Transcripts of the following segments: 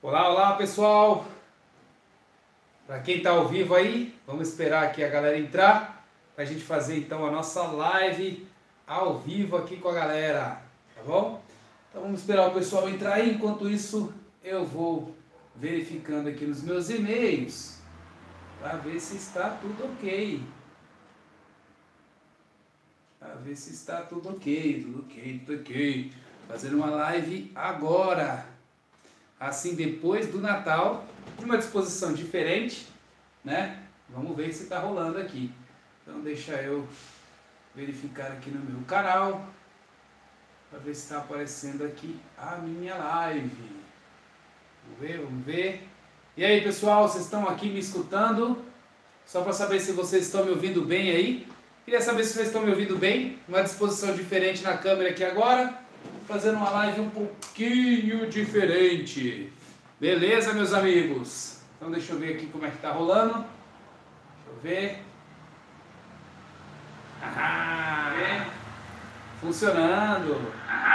Olá, olá pessoal! Para quem está ao vivo aí, vamos esperar aqui a galera entrar para a gente fazer então a nossa live ao vivo aqui com a galera, tá bom? Então vamos esperar o pessoal entrar aí, enquanto isso eu vou verificando aqui nos meus e-mails para ver se está tudo ok. Para ver se está tudo ok, tudo ok. Fazendo uma live agora. Assim, depois do Natal, de uma disposição diferente, né? Vamos ver se está rolando aqui. Então deixa eu verificar aqui no meu canal, para ver se está aparecendo aqui a minha live. Vamos ver. E aí pessoal, vocês estão aqui me escutando? Só para saber se vocês estão me ouvindo bem aí. Queria saber se vocês estão me ouvindo bem. Uma disposição diferente na câmera aqui agora. Fazendo uma live um pouquinho diferente. Beleza, meus amigos? Então deixa eu ver aqui como é que tá rolando. Deixa eu ver. Funcionando.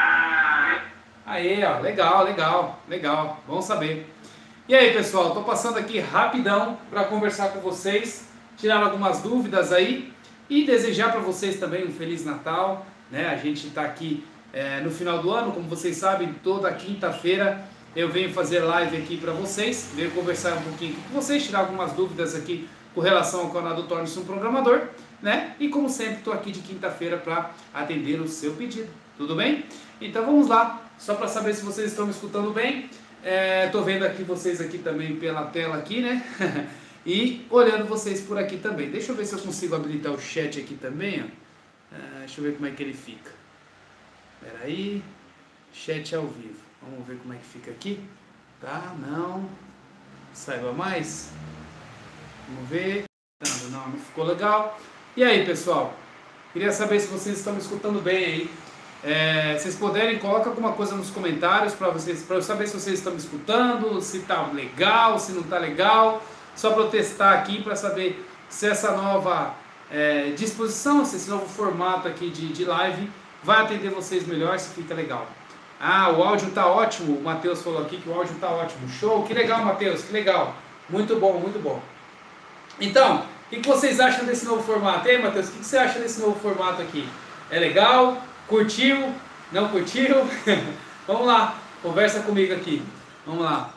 Aí, ó, legal. Bom saber. E aí, pessoal, tô passando aqui rapidão para conversar com vocês, tirar algumas dúvidas aí e desejar para vocês também um Feliz Natal, né? A gente tá aqui no final do ano, como vocês sabem, toda quinta-feira eu venho fazer live aqui para vocês, venho conversar um pouquinho com vocês, tirar algumas dúvidas aqui com relação ao canal do Torne-se um Programador, né? E como sempre, estou aqui de quinta-feira para atender o seu pedido, tudo bem? Então vamos lá, só para saber se vocês estão me escutando bem. Estou vendo aqui vocês aqui também pela tela aqui, né? E olhando vocês por aqui também. Deixa eu ver se eu consigo habilitar o chat aqui também, ó. Deixa eu ver como é que ele fica. Espera aí, chat ao vivo. Vamos ver como é que fica aqui. Tá, não. Saiba mais. Vamos ver. Não ficou legal. E aí, pessoal? Queria saber se vocês estão me escutando bem aí. Vocês puderem, coloca alguma coisa nos comentários para eu saber se vocês estão me escutando, se tá legal, se não tá legal. Só para eu testar aqui para saber se essa nova disposição, se esse novo formato aqui de live vai atender vocês melhor, se fica legal. O áudio tá ótimo, o Matheus falou aqui que o áudio tá ótimo. Show, que legal, Matheus, que legal. Muito bom, muito bom. Então, o que vocês acham desse novo formato? E aí, Matheus, o que você acha desse novo formato aqui? É legal? Curtiu? Não curtiu? Vamos lá, conversa comigo aqui. Vamos lá.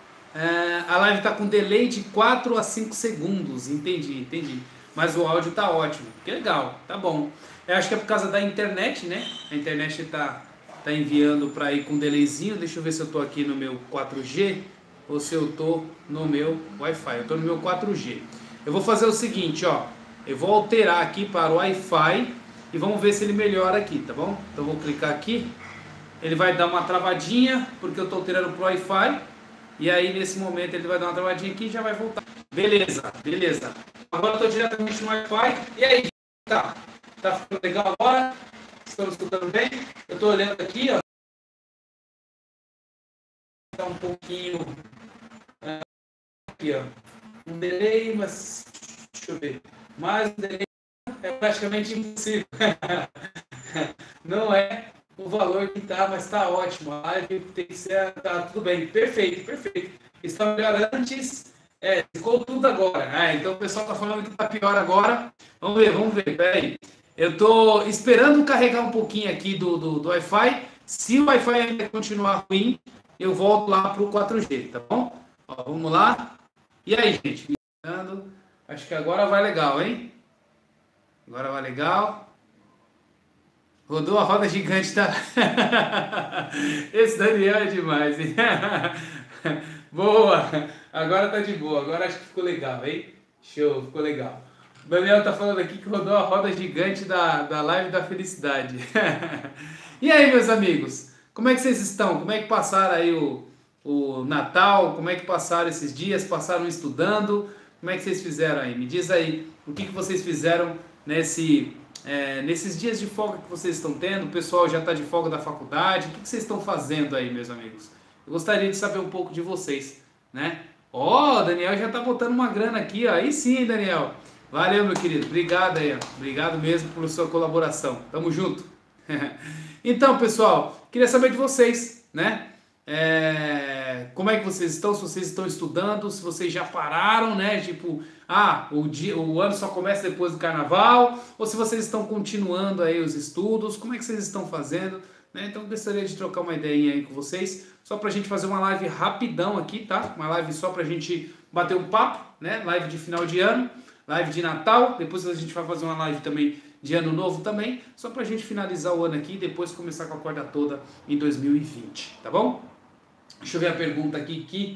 A live tá com delay de 4 a 5 segundos, entendi. Mas o áudio tá ótimo, que legal, tá bom. Eu acho que é por causa da internet, né? A internet tá enviando para ir com delayzinho. Deixa eu ver se eu tô aqui no meu 4G ou se eu tô no meu Wi-Fi. Eu tô no meu 4G. Eu vou fazer o seguinte, ó. Eu vou alterar aqui para o Wi-Fi e vamos ver se ele melhora aqui, tá bom? Então eu vou clicar aqui. Ele vai dar uma travadinha porque eu tô alterando pro Wi-Fi. E aí nesse momento ele vai dar uma travadinha aqui e já vai voltar. Beleza. Agora eu tô diretamente no Wi-Fi. E aí, tá ficando legal agora? Estamos escutando bem? Eu estou olhando aqui, ó. Está um pouquinho aqui, ó. Um delay, mas deixa eu ver. Mais um delay é praticamente impossível. Não é o valor que tá, mas está ótimo. A live tem que ser, tá tudo bem. Perfeito. Está melhor antes. Ficou tudo agora. Então o pessoal está falando que está pior agora. Vamos ver. Pera aí. Eu estou esperando carregar um pouquinho aqui do Wi-Fi. Se o Wi-Fi ainda continuar ruim, eu volto lá para o 4G, tá bom? Ó, vamos lá. E aí, gente? Acho que agora vai legal, hein? Agora vai legal. Rodou a roda gigante, tá? Esse Daniel é demais, hein? Boa! Agora tá de boa. Agora acho que ficou legal, hein? Show, ficou legal. O Daniel tá falando aqui que rodou a roda gigante da live da felicidade. E aí, meus amigos? Como é que vocês estão? Como é que passaram aí o Natal? Como é que passaram esses dias? Passaram estudando? Como é que vocês fizeram aí? Me diz aí o que vocês fizeram nesses dias de folga que vocês estão tendo. O pessoal já está de folga da faculdade. O que vocês estão fazendo aí, meus amigos? Eu gostaria de saber um pouco de vocês, né? Ó, Daniel já tá botando uma grana aqui, ó. Aí sim, Daniel. Valeu, meu querido. Obrigado aí, ó. Obrigado mesmo pela sua colaboração. Tamo junto. Então, pessoal, queria saber de vocês, né? como é que vocês estão, se vocês estão estudando, se vocês já pararam, né? Tipo, o ano só começa depois do carnaval, ou se vocês estão continuando aí os estudos, como é que vocês estão fazendo, né? Então eu gostaria de trocar uma ideia aí com vocês, só pra gente fazer uma live rapidão aqui, tá? Uma live só pra gente bater um papo, né? Live de final de ano, live de Natal, depois a gente vai fazer uma live também de ano novo também, só pra gente finalizar o ano aqui e depois começar com a corda toda em 2020, tá bom? Deixa eu ver a pergunta aqui que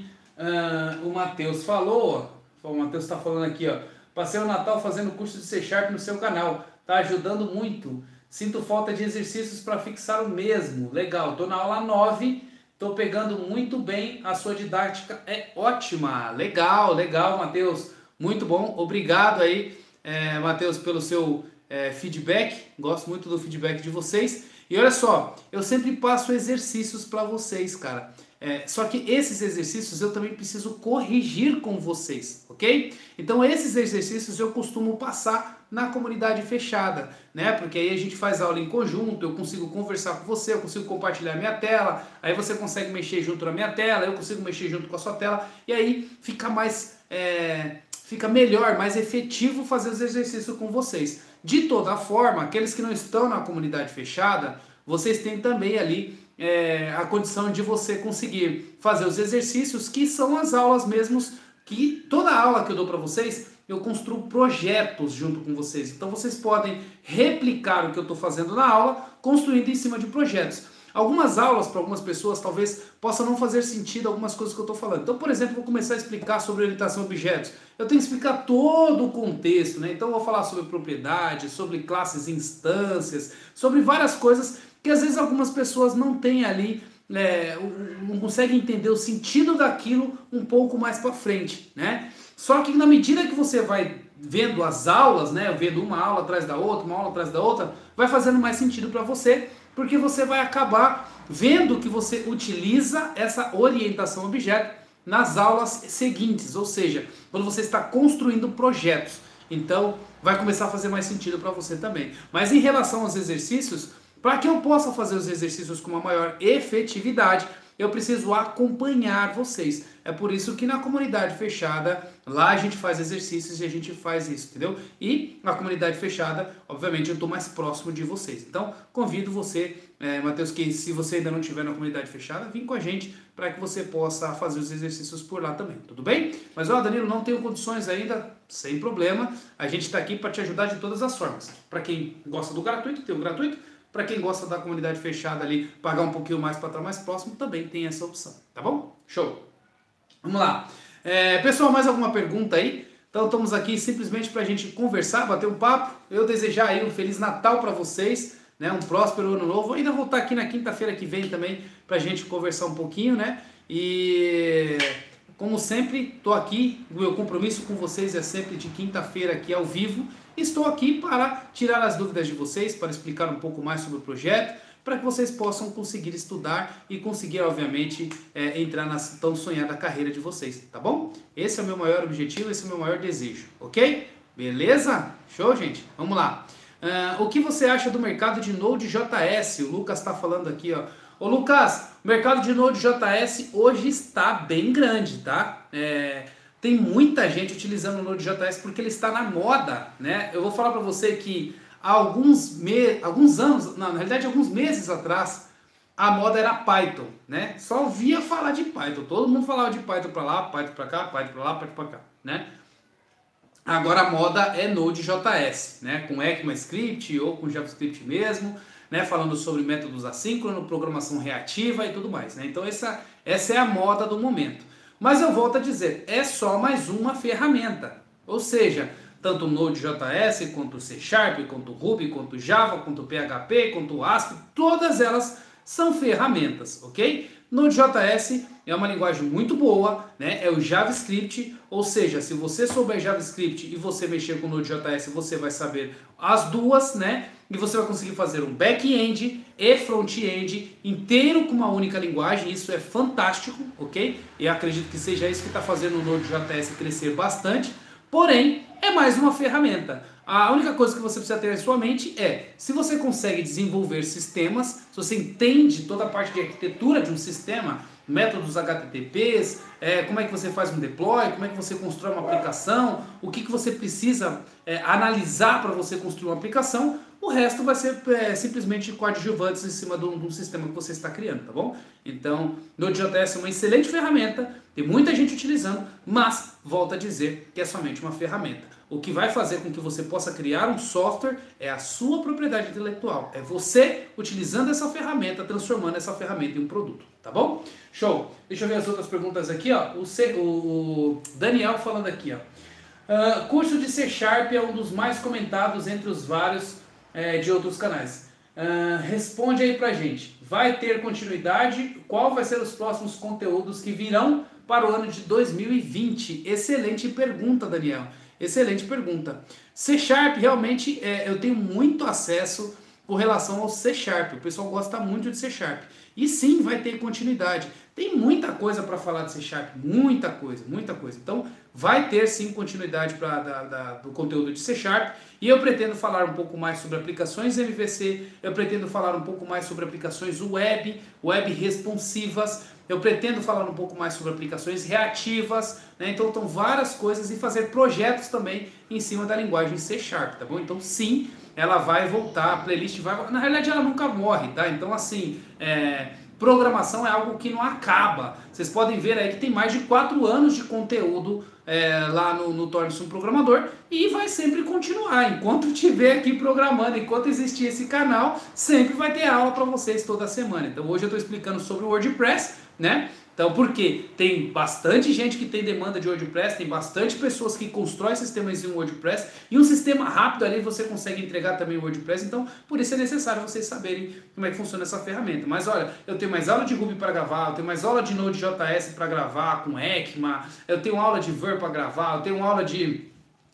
o Matheus falou. Ó. O Matheus está falando aqui, ó. Passei o Natal fazendo curso de C Sharp no seu canal. Tá ajudando muito. Sinto falta de exercícios para fixar o mesmo. Legal. Tô na aula 9. Tô pegando muito bem. A sua didática é ótima. Legal, legal, Matheus. Muito bom. Obrigado aí, Matheus, pelo seu feedback. Gosto muito do feedback de vocês. E olha só, eu sempre passo exercícios para vocês, cara. Só que esses exercícios eu também preciso corrigir com vocês, ok? Então esses exercícios eu costumo passar na comunidade fechada, né? Porque aí a gente faz aula em conjunto, eu consigo conversar com você, eu consigo compartilhar minha tela, aí você consegue mexer junto na minha tela, eu consigo mexer junto com a sua tela, e aí fica mais... fica melhor, mais efetivo fazer os exercícios com vocês. De toda forma, aqueles que não estão na comunidade fechada, vocês têm também ali a condição de você conseguir fazer os exercícios, que são as aulas mesmos, que toda aula que eu dou para vocês, eu construo projetos junto com vocês. Então vocês podem replicar o que eu estou fazendo na aula, construindo em cima de projetos. Algumas aulas para algumas pessoas talvez possam não fazer sentido algumas coisas que eu estou falando. Então, por exemplo, vou começar a explicar sobre orientação a objetos. Eu tenho que explicar todo o contexto, né? Então eu vou falar sobre propriedade, sobre classes e instâncias, sobre várias coisas que às vezes algumas pessoas não têm ali, não conseguem entender o sentido daquilo um pouco mais para frente, né? Só que na medida que você vai vendo as aulas, né, vendo uma aula atrás da outra, uma aula atrás da outra, vai fazendo mais sentido para você, porque você vai acabar vendo que você utiliza essa orientação a objeto nas aulas seguintes, ou seja, quando você está construindo projetos. Então, vai começar a fazer mais sentido para você também. Mas em relação aos exercícios, para que eu possa fazer os exercícios com uma maior efetividade, eu preciso acompanhar vocês. É por isso que na comunidade fechada, lá a gente faz exercícios e a gente faz isso, entendeu? E na comunidade fechada, obviamente, eu estou mais próximo de vocês. Então, convido você, Matheus, que se você ainda não estiver na comunidade fechada, vem com a gente para que você possa fazer os exercícios por lá também, tudo bem? Mas, Danilo, não tenho condições ainda, sem problema. A gente está aqui para te ajudar de todas as formas. Para quem gosta do gratuito, tem o gratuito. Para quem gosta da comunidade fechada ali, pagar um pouquinho mais para estar mais próximo, também tem essa opção, tá bom? Show! Vamos lá. Pessoal, mais alguma pergunta aí? Então estamos aqui simplesmente para a gente conversar, bater um papo, eu desejar aí um Feliz Natal para vocês, né? Um próspero Ano Novo. Ainda vou estar aqui na quinta-feira que vem também para a gente conversar um pouquinho, né? E como sempre, estou aqui, o meu compromisso com vocês é sempre de quinta-feira aqui ao vivo. Estou aqui para tirar as dúvidas de vocês, para explicar um pouco mais sobre o projeto, para que vocês possam conseguir estudar e conseguir, obviamente, entrar na tão sonhada carreira de vocês, tá bom? Esse é o meu maior objetivo, esse é o meu maior desejo, ok? Beleza? Show, gente? Vamos lá. O que você acha do mercado de Node.js? O Lucas está falando aqui, ó. Ô Lucas, o mercado de Node.js hoje está bem grande, tá? Tem muita gente utilizando o Node.js porque ele está na moda, né? Eu vou falar para você que há alguns anos, na realidade alguns meses atrás, a moda era Python, né? Só ouvia falar de Python, todo mundo falava de Python para lá, Python para cá, Python para lá, Python para cá, né? Agora a moda é Node.js, né? Com ECMAScript ou com JavaScript mesmo, né? Falando sobre métodos assíncronos, programação reativa e tudo mais, né? Então essa é a moda do momento. Mas eu volto a dizer, é só mais uma ferramenta. Ou seja, tanto o Node.js, quanto o C Sharp, quanto o Ruby, quanto o Java, quanto o PHP, quanto o ASP, todas elas são ferramentas, ok? Node.js é uma linguagem muito boa, né? É o JavaScript, ou seja, se você souber JavaScript e você mexer com o Node.js, você vai saber as duas, né? E você vai conseguir fazer um back-end e front-end inteiro com uma única linguagem. Isso é fantástico, ok? E acredito que seja isso que está fazendo o Node.js crescer bastante, Porém, é mais uma ferramenta. A única coisa que você precisa ter em sua mente é, se você consegue desenvolver sistemas, se você entende toda a parte de arquitetura de um sistema, métodos HTTPs, como é que você faz um deploy, como é que você constrói uma aplicação, o que você precisa analisar para você construir uma aplicação, o resto vai ser simplesmente coadjuvantes em cima de um sistema que você está criando, tá bom? Então, Node.js é uma excelente ferramenta, tem muita gente utilizando, mas volto a dizer que é somente uma ferramenta. O que vai fazer com que você possa criar um software é a sua propriedade intelectual. É você utilizando essa ferramenta, transformando essa ferramenta em um produto, tá bom? Show! Deixa eu ver as outras perguntas aqui, ó. O Daniel falando aqui, ó. Curso de C# é um dos mais comentados entre os vários de outros canais. Responde aí pra gente. Vai ter continuidade? Qual vai ser os próximos conteúdos que virão para o ano de 2020? Excelente pergunta, Daniel. Excelente pergunta. C# realmente eu tenho muito acesso com relação ao C#. O pessoal gosta muito de C#. E sim, vai ter continuidade. Tem muita coisa para falar de C#, muita coisa, muita coisa. Então, vai ter sim continuidade do conteúdo de C#. E eu pretendo falar um pouco mais sobre aplicações MVC, eu pretendo falar um pouco mais sobre aplicações web responsivas, eu pretendo falar um pouco mais sobre aplicações reativas, né? Então estão várias coisas e fazer projetos também em cima da linguagem C#, tá bom? Então sim, ela vai voltar, a playlist vai... Na realidade ela nunca morre, tá? Então assim, programação é algo que não acaba. Vocês podem ver aí que tem mais de 4 anos de conteúdo lá no Torne-se um Programador e vai sempre continuar. Enquanto estiver aqui programando, enquanto existir esse canal, sempre vai ter aula para vocês toda semana. Então hoje eu estou explicando sobre o WordPress, né? Então, porque tem bastante gente que tem demanda de WordPress, tem bastante pessoas que constroem sistemas em WordPress, e um sistema rápido ali você consegue entregar também o WordPress, então por isso é necessário vocês saberem como é que funciona essa ferramenta. Mas olha, eu tenho mais aula de Ruby para gravar, eu tenho mais aula de Node.js para gravar com ECMA, eu tenho aula de Vue para gravar, eu tenho aula de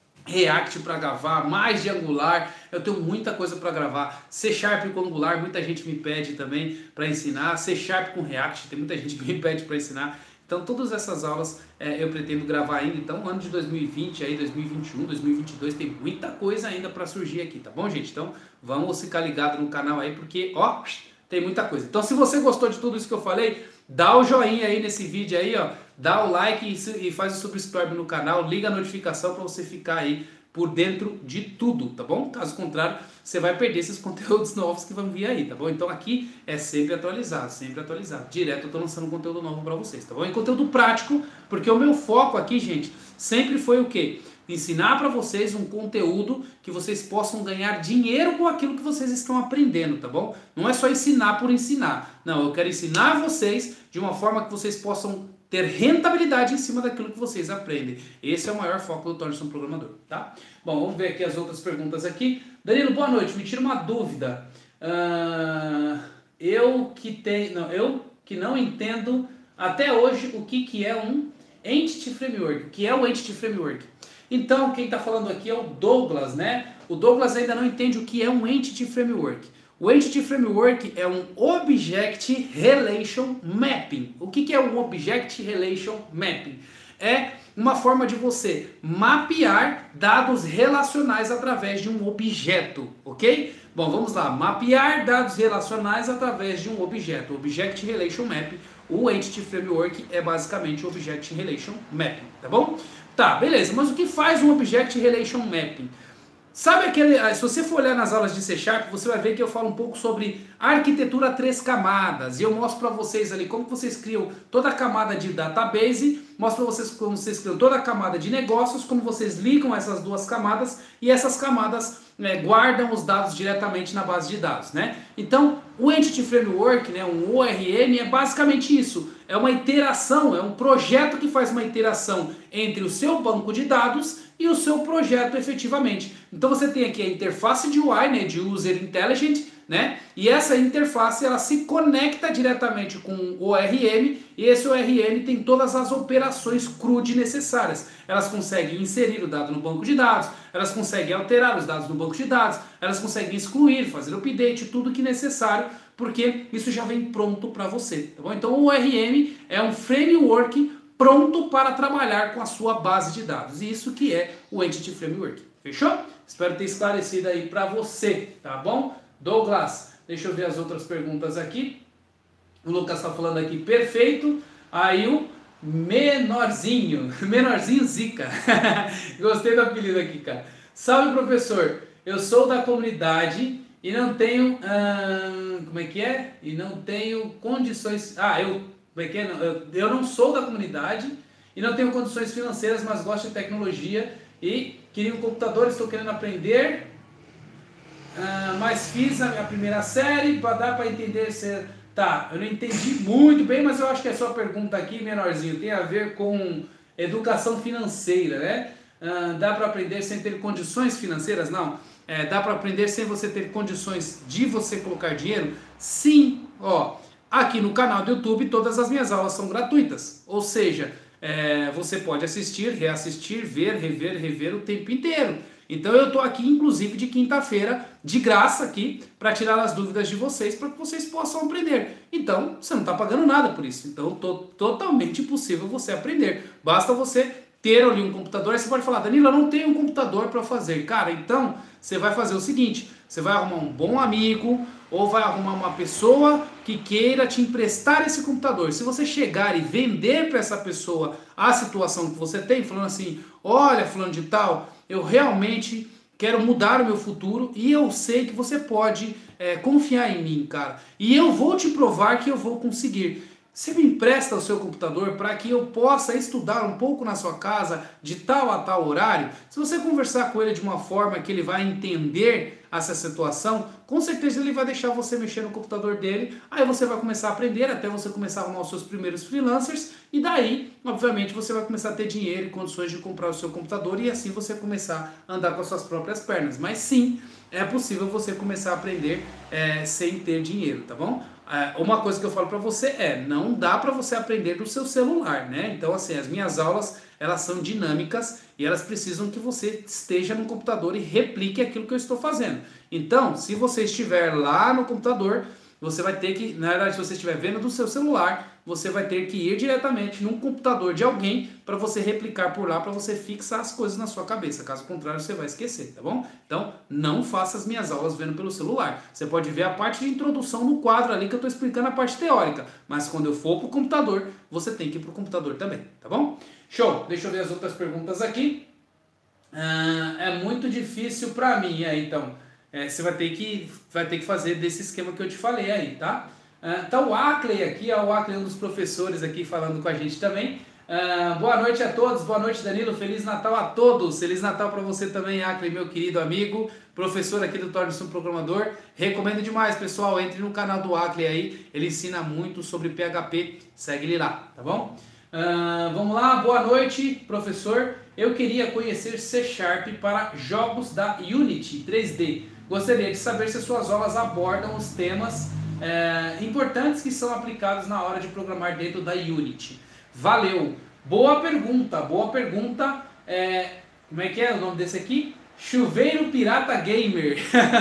React para gravar, mais de Angular, eu tenho muita coisa para gravar. C# com Angular, muita gente me pede também para ensinar. C# com React, tem muita gente que me pede para ensinar. Então todas essas aulas eu pretendo gravar ainda. Então ano de 2020, aí 2021, 2022 tem muita coisa ainda para surgir aqui, tá bom, gente? Então vamos ficar ligado no canal aí porque ó, tem muita coisa. Então se você gostou de tudo isso que eu falei, dá o joinha aí nesse vídeo aí, ó, dá o like e faz o subscribe no canal, liga a notificação para você ficar aí por dentro de tudo, tá bom? Caso contrário, você vai perder esses conteúdos novos que vão vir aí, tá bom? Então aqui é sempre atualizado, direto eu tô lançando conteúdo novo para vocês, tá bom? E conteúdo prático, porque o meu foco aqui, gente, sempre foi o quê? Ensinar para vocês um conteúdo que vocês possam ganhar dinheiro com aquilo que vocês estão aprendendo, tá bom? Não é só ensinar por ensinar. Não, eu quero ensinar vocês de uma forma que vocês possam ter rentabilidade em cima daquilo que vocês aprendem. Esse é o maior foco do Torne-se um Programador, tá? Bom, vamos ver aqui as outras perguntas aqui. Danilo, boa noite. Me tira uma dúvida. Eu que não entendo até hoje o que é um Entity Framework. O que é o Entity Framework? Então, quem está falando aqui é o Douglas, né? O Douglas ainda não entende o que é um Entity Framework. O Entity Framework é um Object Relation Mapping. O que é um Object Relation Mapping? É uma forma de você mapear dados relacionais através de um objeto, ok? Bom, vamos lá. Mapear dados relacionais através de um objeto. Object Relation Mapping. O Entity Framework é basicamente o Object Relation Mapping, tá bom? Tá, beleza. Mas o que faz um Object Relation Mapping? Sabe aquele... Se você for olhar nas aulas de C#, você vai ver que eu falo um pouco sobre arquitetura 3 camadas. E eu mostro para vocês ali como vocês criam toda a camada de database, mostro para vocês como vocês criam toda a camada de negócios, como vocês ligam essas duas camadas e essas camadas guardam os dados diretamente na base de dados, né? Então, o Entity Framework, né, um ORM, é basicamente isso. É uma iteração, é um projeto que faz uma iteração entre o seu banco de dados e o seu projeto efetivamente. Então você tem aqui a interface de UI, né, de User Intelligent, né? E essa interface ela se conecta diretamente com o ORM e esse ORM tem todas as operações CRUD necessárias. Elas conseguem inserir o dado no banco de dados, elas conseguem alterar os dados no banco de dados, elas conseguem excluir, fazer update, tudo que é necessário, porque isso já vem pronto para você, tá bom? Então o ORM é um framework pronto para trabalhar com a sua base de dados. E isso que é o Entity Framework. Fechou? Espero ter esclarecido aí para você, tá bom? Douglas, deixa eu ver as outras perguntas aqui. O Lucas está falando aqui, perfeito. Aí o Menorzinho Zica. Gostei do apelido aqui, cara. Salve, professor. Eu sou da comunidade e não tenho... como é que é? E não tenho condições... Eu não sou da comunidade e não tenho condições financeiras, mas gosto de tecnologia e queria um computador, estou querendo aprender, mas fiz a minha primeira série, dar para entender se... Tá, eu não entendi muito bem, mas eu acho que a sua pergunta aqui, Menorzinho, tem a ver com educação financeira, né? Dá para aprender sem ter condições financeiras? Não. Dá para aprender sem você ter condições de você colocar dinheiro? Sim, ó. Aqui no canal do YouTube todas as minhas aulas são gratuitas, ou seja, você pode assistir, reassistir, ver, rever o tempo inteiro. Então eu estou aqui inclusive de quinta-feira, de graça aqui, para tirar as dúvidas de vocês, para que vocês possam aprender. Então você não está pagando nada por isso, então totalmente possível você aprender. Basta você ter ali um computador, aí você pode falar, Danilo, eu não tenho um computador para fazer. Cara, então você vai fazer o seguinte, você vai arrumar um bom amigo, ou vai arrumar uma pessoa que queira te emprestar esse computador. Se você chegar e vender para essa pessoa a situação que você tem, falando assim, olha, fulano de tal, eu realmente quero mudar o meu futuro e eu sei que você pode confiar em mim, cara. E eu vou te provar que eu vou conseguir. Você me empresta o seu computador para que eu possa estudar um pouco na sua casa de tal a tal horário? Se você conversar com ele de uma forma que ele vai entender essa situação, com certeza ele vai deixar você mexer no computador dele, aí você vai começar a aprender até você começar a arrumar os seus primeiros freelancers e daí, obviamente, você vai começar a ter dinheiro e condições de comprar o seu computador e assim você começar a andar com as suas próprias pernas. Mas sim, é possível você começar a aprender sem ter dinheiro, tá bom? Uma coisa que eu falo para você não dá para você aprender do seu celular, né? Então, assim, as minhas aulas, elas são dinâmicas e elas precisam que você esteja no computador e replique aquilo que eu estou fazendo. Então, se você estiver lá no computador, você vai ter que, na verdade, se você estiver vendo do seu celular, você vai ter que ir diretamente num computador de alguém para você replicar por lá, para você fixar as coisas na sua cabeça. Caso contrário, você vai esquecer, tá bom? Então, não faça as minhas aulas vendo pelo celular. Você pode ver a parte de introdução no quadro ali que eu estou explicando a parte teórica. Mas quando eu for para o computador, você tem que ir para o computador também, tá bom? Show! Deixa eu ver as outras perguntas aqui. É muito difícil para mim, então... você vai ter que fazer desse esquema que eu te falei aí, tá? Tá o Ackley aqui, o Ackley é um dos professores aqui falando com a gente também. Boa noite a todos, boa noite Danilo, Feliz Natal a todos. Feliz Natal para você também, Ackley, meu querido amigo, professor aqui do Torne-se um Programador. Recomendo demais, pessoal, entre no canal do Ackley aí, ele ensina muito sobre PHP, segue ele lá, tá bom? Vamos lá, boa noite, professor. Eu queria conhecer C# para jogos da Unity 3D. Gostaria de saber se as suas aulas abordam os temas importantes que são aplicados na hora de programar dentro da Unity. Valeu! Boa pergunta, boa pergunta. Como é que é o nome desse aqui? Chuveiro Pirata Gamer.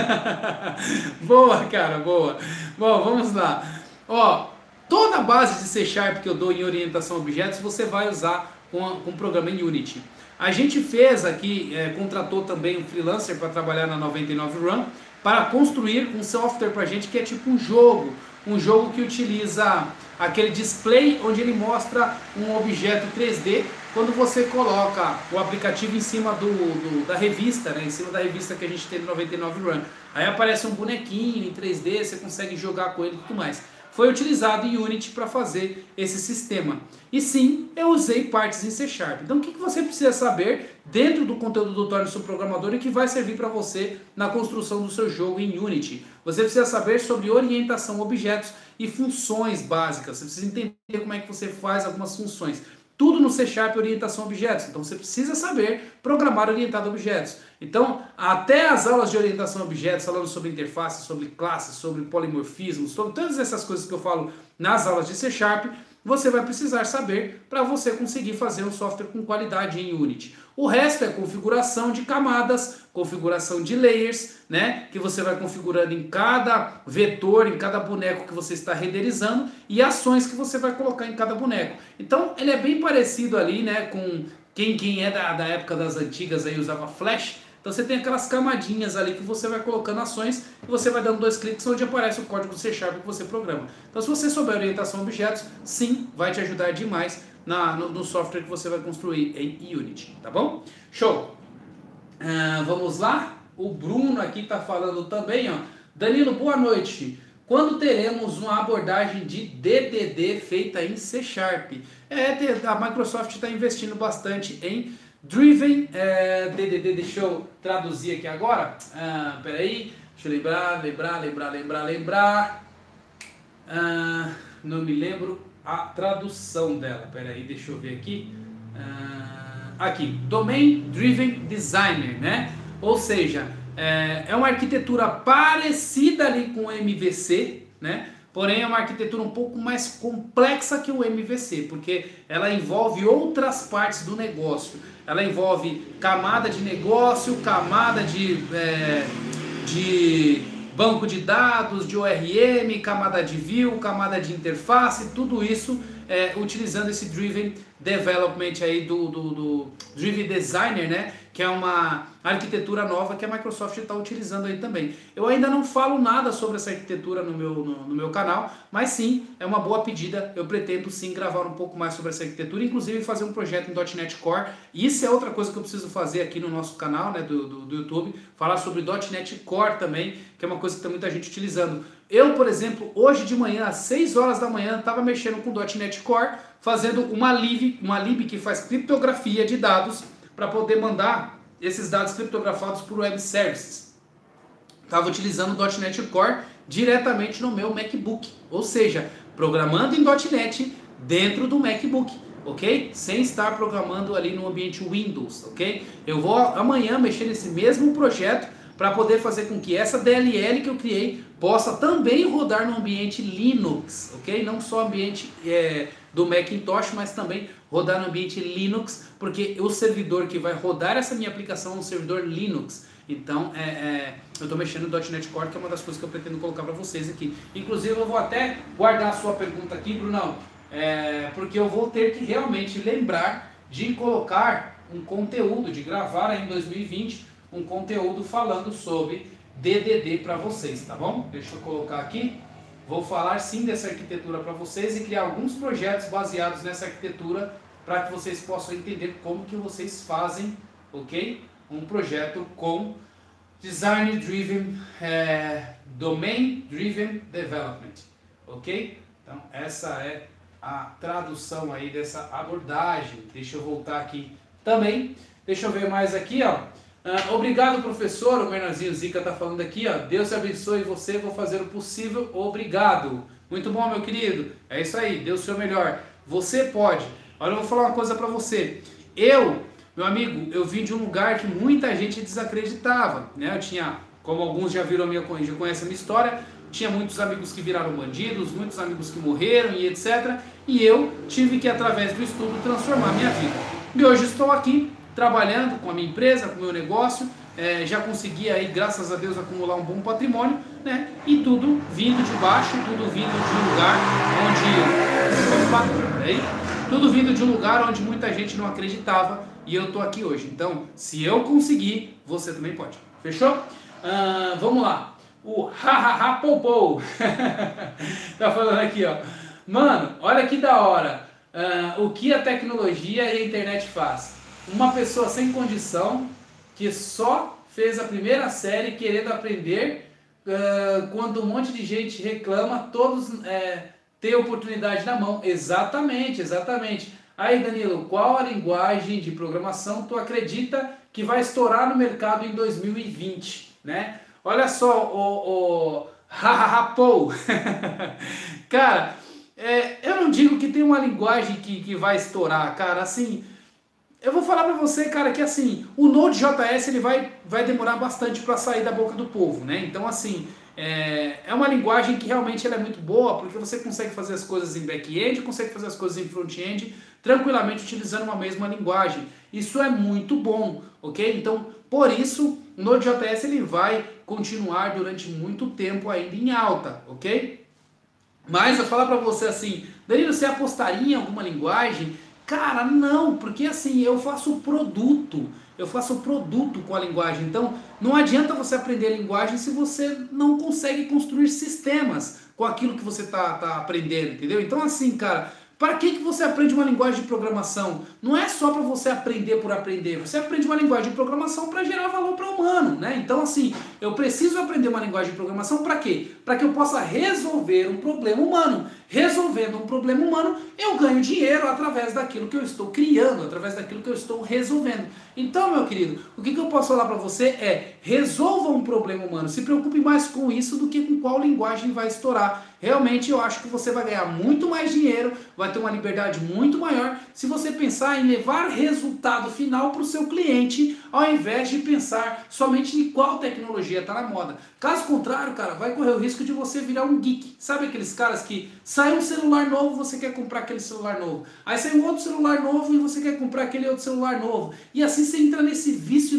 Boa, cara, boa. Bom, vamos lá. Ó, toda a base de C# que eu dou em orientação a objetos, você vai usar com o programa em Unity. A gente fez aqui, contratou também um freelancer para trabalhar na 99 Run, para construir um software para a gente que é tipo um jogo que utiliza aquele display onde ele mostra um objeto 3D quando você coloca o aplicativo em cima da revista, né, em cima da revista que a gente tem no 99 Run. Aí aparece um bonequinho em 3D, você consegue jogar com ele e tudo mais. Foi utilizado em Unity para fazer esse sistema. E sim, eu usei partes em C#. Então o que você precisa saber dentro do conteúdo do Torne-se um Programador e que vai servir para você na construção do seu jogo em Unity? Você precisa saber sobre orientação a objetos e funções básicas. Você precisa entender como é que você faz algumas funções. Tudo no C# orientação a objetos. Então você precisa saber programar orientado a objetos. Então, até as aulas de orientação a objetos, falando sobre interface, sobre classes, sobre polimorfismos, sobre todas essas coisas que eu falo nas aulas de C#, você vai precisar saber para você conseguir fazer um software com qualidade em Unity. O resto é configuração de camadas, configuração de layers, né, que você vai configurando em cada vetor, em cada boneco que você está renderizando e ações que você vai colocar em cada boneco. Então ele é bem parecido ali, né, com quem é da época das antigas aí usava Flash. Então você tem aquelas camadinhas ali que você vai colocando ações e você vai dando 2 cliques onde aparece o código C# que você programa. Então se você souber orientação a objetos, sim, vai te ajudar demais no software que você vai construir em Unity, tá bom? Show! Vamos lá? O Bruno aqui está falando também, ó. Danilo, boa noite. Quando teremos uma abordagem de DDD feita em C#? A Microsoft está investindo bastante em Driven DDD, deixa eu traduzir aqui agora. Peraí, deixa eu lembrar. Não me lembro a tradução dela. Peraí, deixa eu ver aqui. Aqui, Domain Driven Designer, né? Ou seja, é uma arquitetura parecida ali com o MVC, né? Porém é uma arquitetura um pouco mais complexa que o MVC, porque ela envolve outras partes do negócio. Ela envolve camada de negócio, camada de banco de dados, de ORM, camada de view, camada de interface, tudo isso utilizando esse Driven Development aí do Driven Designer, né? Que é uma arquitetura nova que a Microsoft está utilizando aí também. Eu ainda não falo nada sobre essa arquitetura no meu canal, mas sim, é uma boa pedida. Eu pretendo sim gravar um pouco mais sobre essa arquitetura, inclusive fazer um projeto em .NET Core. E isso é outra coisa que eu preciso fazer aqui no nosso canal, né, do YouTube, falar sobre .NET Core também, que é uma coisa que tem muita gente utilizando. Eu, por exemplo, hoje de manhã, às 6 horas da manhã, estava mexendo com .NET Core, fazendo uma lib que faz criptografia de dados para poder mandar esses dados criptografados por web services. Estava utilizando o .NET Core diretamente no meu MacBook, ou seja, programando em .NET dentro do MacBook, ok? Sem estar programando ali no ambiente Windows, ok? Eu vou amanhã mexer nesse mesmo projeto para poder fazer com que essa DLL que eu criei possa também rodar no ambiente Linux, ok? Não só ambiente do Macintosh, mas também rodar no ambiente Linux, porque o servidor que vai rodar essa minha aplicação é um servidor Linux. Então, eu estou mexendo no .NET Core, que é uma das coisas que eu pretendo colocar para vocês aqui. Inclusive, eu vou até guardar a sua pergunta aqui, Brunão, porque eu vou ter que realmente lembrar de colocar um conteúdo, de gravar aí em 2020, um conteúdo falando sobre DDD para vocês, tá bom? Deixa eu colocar aqui. Vou falar sim dessa arquitetura para vocês e criar alguns projetos baseados nessa arquitetura para que vocês possam entender como que vocês fazem, ok? Um projeto com Design Driven, Domain Driven Development, ok? Então essa é a tradução aí dessa abordagem. Deixa eu voltar aqui também. Deixa eu ver mais aqui, ó. Obrigado, professor. O Menorzinho Zica está falando aqui, ó. Deus abençoe você, vou fazer o possível. Obrigado. Muito bom, meu querido. É isso aí, dê o seu melhor. Você pode. Olha, eu vou falar uma coisa para você. Meu amigo, eu vim de um lugar que muita gente desacreditava, né? Eu tinha, como alguns já viram já conhecem a minha história, tinha muitos amigos que viraram bandidos, muitos amigos que morreram e etc. E eu tive que, através do estudo, transformar a minha vida. E hoje estou aqui, trabalhando com a minha empresa, com o meu negócio, já consegui aí, graças a Deus, acumular um bom patrimônio, né? E tudo vindo de baixo, tudo vindo de um lugar tudo vindo de um lugar onde muita gente não acreditava e eu tô aqui hoje. Então, se eu conseguir, você também pode. Fechou? Vamos lá. O Popou tá falando aqui, ó. Mano, olha que da hora. O que a tecnologia e a internet faz? Uma pessoa sem condição que só fez a primeira série querendo aprender, quando um monte de gente reclama, todos têm oportunidade na mão. Exatamente, exatamente. Aí, Danilo, qual a linguagem de programação tu acredita que vai estourar no mercado em 2020, né? Olha só, o Paul. Cara, eu não digo que tem uma linguagem que vai estourar, cara, assim. Eu vou falar pra você, cara, que assim, o Node.js ele vai demorar bastante para sair da boca do povo, né? Então, assim, é uma linguagem que realmente ela é muito boa, porque você consegue fazer as coisas em back-end, consegue fazer as coisas em front-end, tranquilamente utilizando uma mesma linguagem. Isso é muito bom, ok? Então, por isso, o Node.js ele vai continuar durante muito tempo ainda em alta, ok? Mas eu falo para você assim, Danilo, você apostaria em alguma linguagem? Cara, não, porque assim, eu faço produto com a linguagem. Então, não adianta você aprender a linguagem se você não consegue construir sistemas com aquilo que você tá aprendendo, entendeu? Então, assim, cara, para que você aprende uma linguagem de programação? Não é só para você aprender por aprender. Você aprende uma linguagem de programação para gerar valor para o humano, né? Então, assim, eu preciso aprender uma linguagem de programação para quê? Para que eu possa resolver um problema humano. Resolvendo um problema humano, eu ganho dinheiro através daquilo que eu estou criando, através daquilo que eu estou resolvendo. Então, meu querido, o que eu posso falar para você é: resolva um problema humano. Se preocupe mais com isso do que com qual linguagem vai estourar. Realmente, eu acho que você vai ganhar muito mais dinheiro, vai ter uma liberdade muito maior se você pensar em levar resultado final para o seu cliente, ao invés de pensar somente em qual tecnologia está na moda. Caso contrário, cara, vai correr o risco de você virar um geek. Sabe aqueles caras que sai um celular novo, você quer comprar aquele celular novo. Aí sai um outro celular novo e você quer comprar aquele outro celular novo. E assim você entra nesse vício,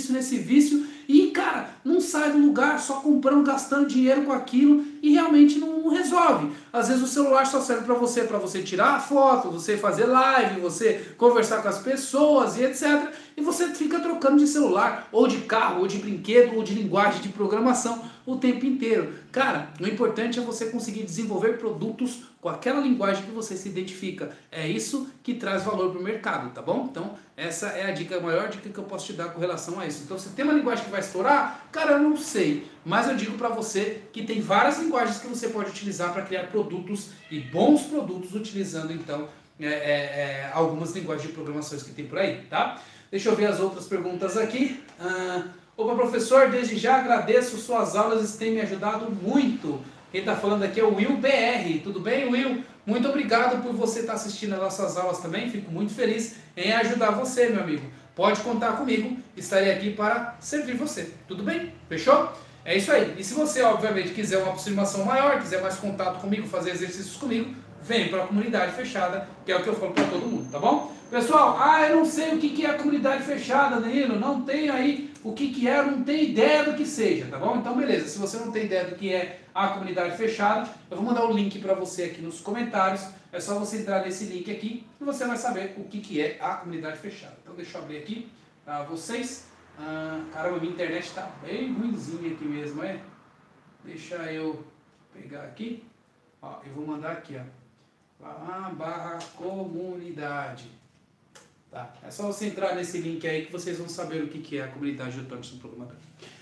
e, cara, não sai do lugar só comprando, gastando dinheiro com aquilo e realmente não resolve. Às vezes o celular só serve para você tirar foto, você fazer live, você conversar com as pessoas e etc. E você fica trocando de celular, ou de carro, ou de brinquedo, ou de linguagem de programação o tempo inteiro. Cara, o importante é você conseguir desenvolver produtos com aquela linguagem que você se identifica. É isso que traz valor para o mercado, tá bom? Então, essa é a dica, a maior dica que eu posso te dar com relação a isso. Então, se tem uma linguagem que vai estourar, cara, eu não sei. Mas eu digo para você que tem várias linguagens que você pode utilizar para criar produtos e bons produtos utilizando, então, algumas linguagens de programações que tem por aí, tá? Deixa eu ver as outras perguntas aqui. Opa, professor, desde já agradeço suas aulas, têm me ajudado muito. Quem está falando aqui é o Will BR. Tudo bem, Will? Muito obrigado por você estar assistindo as nossas aulas também. Fico muito feliz em ajudar você, meu amigo. Pode contar comigo, estarei aqui para servir você. Tudo bem? Fechou? É isso aí. E se você, obviamente, quiser uma aproximação maior, quiser mais contato comigo, fazer exercícios comigo, vem para a comunidade fechada, que é o que eu falo para todo mundo, tá bom? Pessoal, eu não sei o que é a comunidade fechada, Danilo, não tenho aí o que é, não tenho ideia do que seja, tá bom? Então, beleza, se você não tem ideia do que é a comunidade fechada, eu vou mandar o link para você aqui nos comentários, é só você entrar nesse link aqui e você vai saber o que é a comunidade fechada. Então, deixa eu abrir aqui para vocês. Caramba, minha internet está bem ruimzinha aqui mesmo, é? Deixa eu pegar aqui, ó, eu vou mandar aqui, ó, /comunidade. Tá, é só você entrar nesse link aí que vocês vão saber o que é a comunidade do Thompson Programador.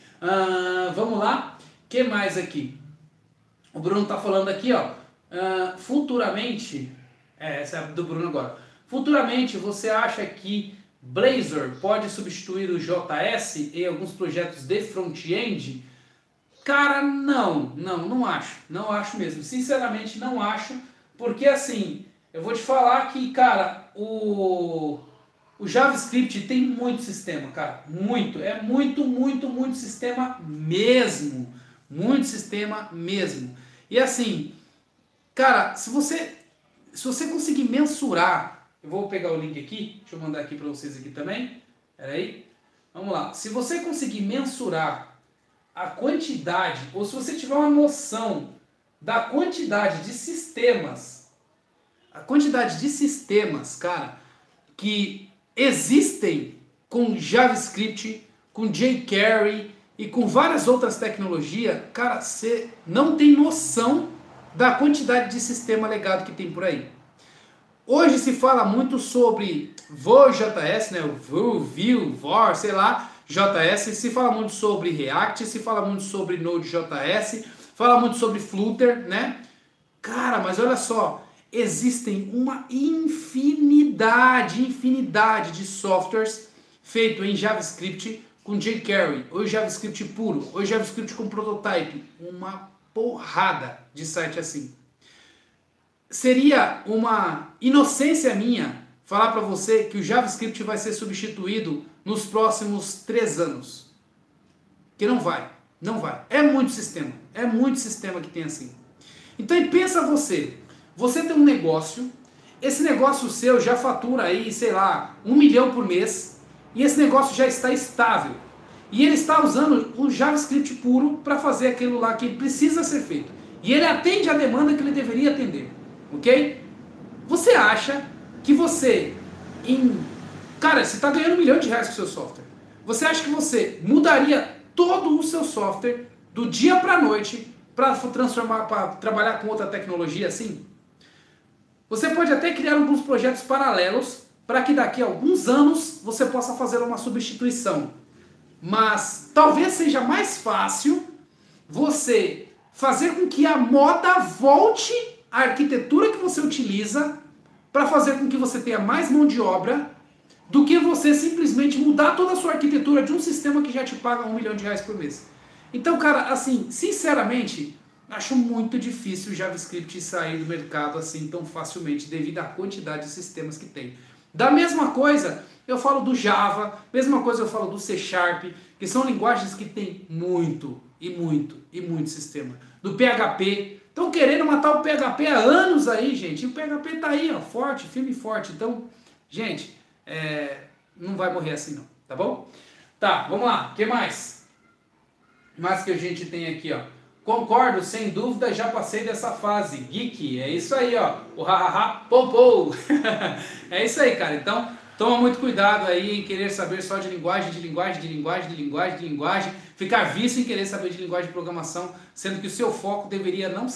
Vamos lá, o que mais aqui? O Bruno está falando aqui, ó, futuramente, essa é do Bruno agora, futuramente você acha que Blazor pode substituir o JS em alguns projetos de front-end? Cara, não acho, não acho mesmo, sinceramente não acho, porque assim, eu vou te falar que, cara, o JavaScript tem muito sistema, cara, muito sistema mesmo, e assim, cara, se você conseguir mensurar, eu vou pegar o link aqui, deixa eu mandar aqui para vocês aqui também, peraí, vamos lá, se você conseguir mensurar a quantidade, ou se você tiver uma noção da quantidade de sistemas, cara, que existem com JavaScript, com jQuery e com várias outras tecnologias, cara, você não tem noção da quantidade de sistema legado que tem por aí. Hoje se fala muito sobre Vue.js, né, o Vue, Vor, sei lá, JS, se fala muito sobre React, se fala muito sobre Node.js, fala muito sobre Flutter, né? Cara, mas olha só, existem uma infinidade de softwares feitos em JavaScript com jQuery, ou JavaScript puro, ou JavaScript com prototype, uma porrada de site assim. Seria uma inocência minha falar para você que o JavaScript vai ser substituído nos próximos 3 anos. Que não vai. Não vai. É muito sistema que tem assim. Então pensa você tem um negócio, esse negócio seu já fatura aí, sei lá, 1 milhão por mês, e esse negócio já está estável. E ele está usando o JavaScript puro para fazer aquilo lá que precisa ser feito. E ele atende a demanda que ele deveria atender. Ok? Você acha que você, cara, você está ganhando R$ 1 milhão com o seu software. Você acha que você mudaria todo o seu software do dia para a noite para trabalhar com outra tecnologia assim? Você pode até criar alguns projetos paralelos para que daqui a alguns anos você possa fazer uma substituição. Mas talvez seja mais fácil você fazer com que a moda volte à arquitetura que você utiliza para fazer com que você tenha mais mão de obra do que você simplesmente mudar toda a sua arquitetura de um sistema que já te paga R$ 1 milhão por mês. Então, cara, assim, sinceramente, acho muito difícil o JavaScript sair do mercado assim tão facilmente devido à quantidade de sistemas que tem. Da mesma coisa, eu falo do Java, mesma coisa eu falo do C#, que são linguagens que tem muito sistema. Do PHP, estão querendo matar o PHP há anos aí, gente, e o PHP tá aí, ó, forte, firme e forte. Então, gente, não vai morrer assim não, tá bom? Tá, vamos lá, o que mais? Mais que a gente tem aqui, ó. Concordo, sem dúvida, já passei dessa fase. Geek, é isso aí, ó. O hahaha, pou. É isso aí, cara. Então, toma muito cuidado aí em querer saber só de linguagem, ficar vício em querer saber de linguagem de programação, sendo que o seu foco deveria não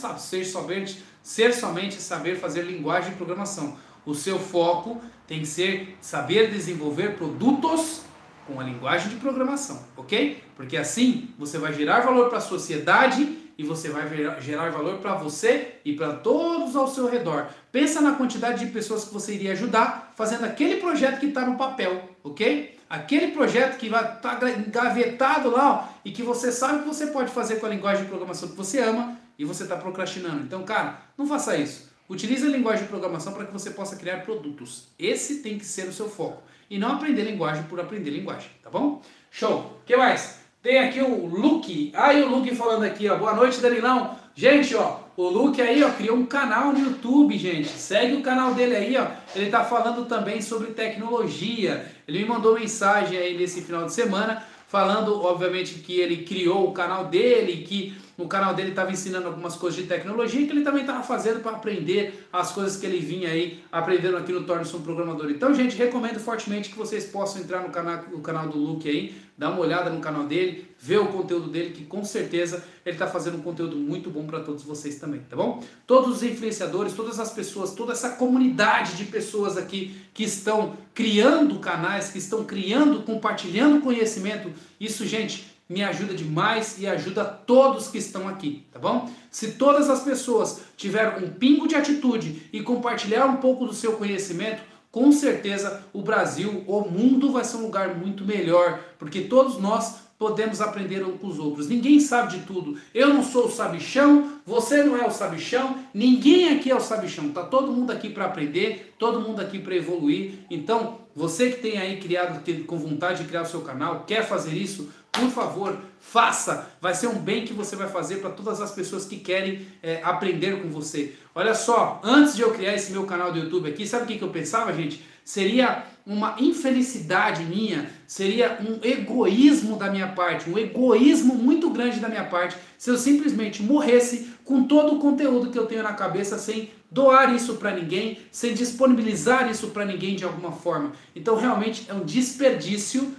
ser somente saber fazer linguagem de programação. O seu foco tem que ser saber desenvolver produtos com a linguagem de programação, ok? Porque assim você vai gerar valor para a sociedade e você vai gerar valor para você e para todos ao seu redor. Pensa na quantidade de pessoas que você iria ajudar fazendo aquele projeto que está no papel, ok? Aquele projeto que vai estar engavetado lá, ó, e que você sabe que você pode fazer com a linguagem de programação que você ama e você está procrastinando. Então, cara, não faça isso. Utilize a linguagem de programação para que você possa criar produtos. Esse tem que ser o seu foco. E não aprender linguagem por aprender linguagem, tá bom? Show! O que mais? Tem aqui o Luke. Aí o Luke falando aqui, ó. Boa noite, Danilão. Gente, ó, o Luke aí, ó, criou um canal no YouTube, gente. Segue o canal dele aí, ó. Ele tá falando também sobre tecnologia. Ele me mandou mensagem aí nesse final de semana, falando, obviamente, que ele criou o canal dele, que no canal dele estava ensinando algumas coisas de tecnologia que ele também estava fazendo para aprender as coisas que ele vinha aí aprendendo aqui no Torne-se um Programador. Então, gente, recomendo fortemente que vocês possam entrar no canal do Luke aí, dar uma olhada no canal dele, ver o conteúdo dele, que com certeza ele está fazendo um conteúdo muito bom para todos vocês também, tá bom? Todos os influenciadores, todas as pessoas, toda essa comunidade de pessoas aqui que estão criando canais, que estão criando, compartilhando conhecimento, isso, gente, me ajuda demais e ajuda todos que estão aqui, tá bom? Se todas as pessoas tiverem um pingo de atitude e compartilhar um pouco do seu conhecimento, com certeza o Brasil, o mundo vai ser um lugar muito melhor, porque todos nós podemos aprender uns com os outros. Ninguém sabe de tudo. Eu não sou o sabichão, você não é o sabichão, ninguém aqui é o sabichão. Tá todo mundo aqui para aprender, todo mundo aqui para evoluir. Então, você que tem aí com vontade de criar o seu canal, quer fazer isso, por favor, faça. Vai ser um bem que você vai fazer para todas as pessoas que querem aprender com você. Olha só, antes de eu criar esse meu canal do YouTube aqui, sabe o que eu pensava, gente? Seria uma infelicidade minha, seria um egoísmo da minha parte, um egoísmo muito grande da minha parte, se eu simplesmente morresse com todo o conteúdo que eu tenho na cabeça sem doar isso para ninguém, sem disponibilizar isso para ninguém de alguma forma. Então realmente é um desperdício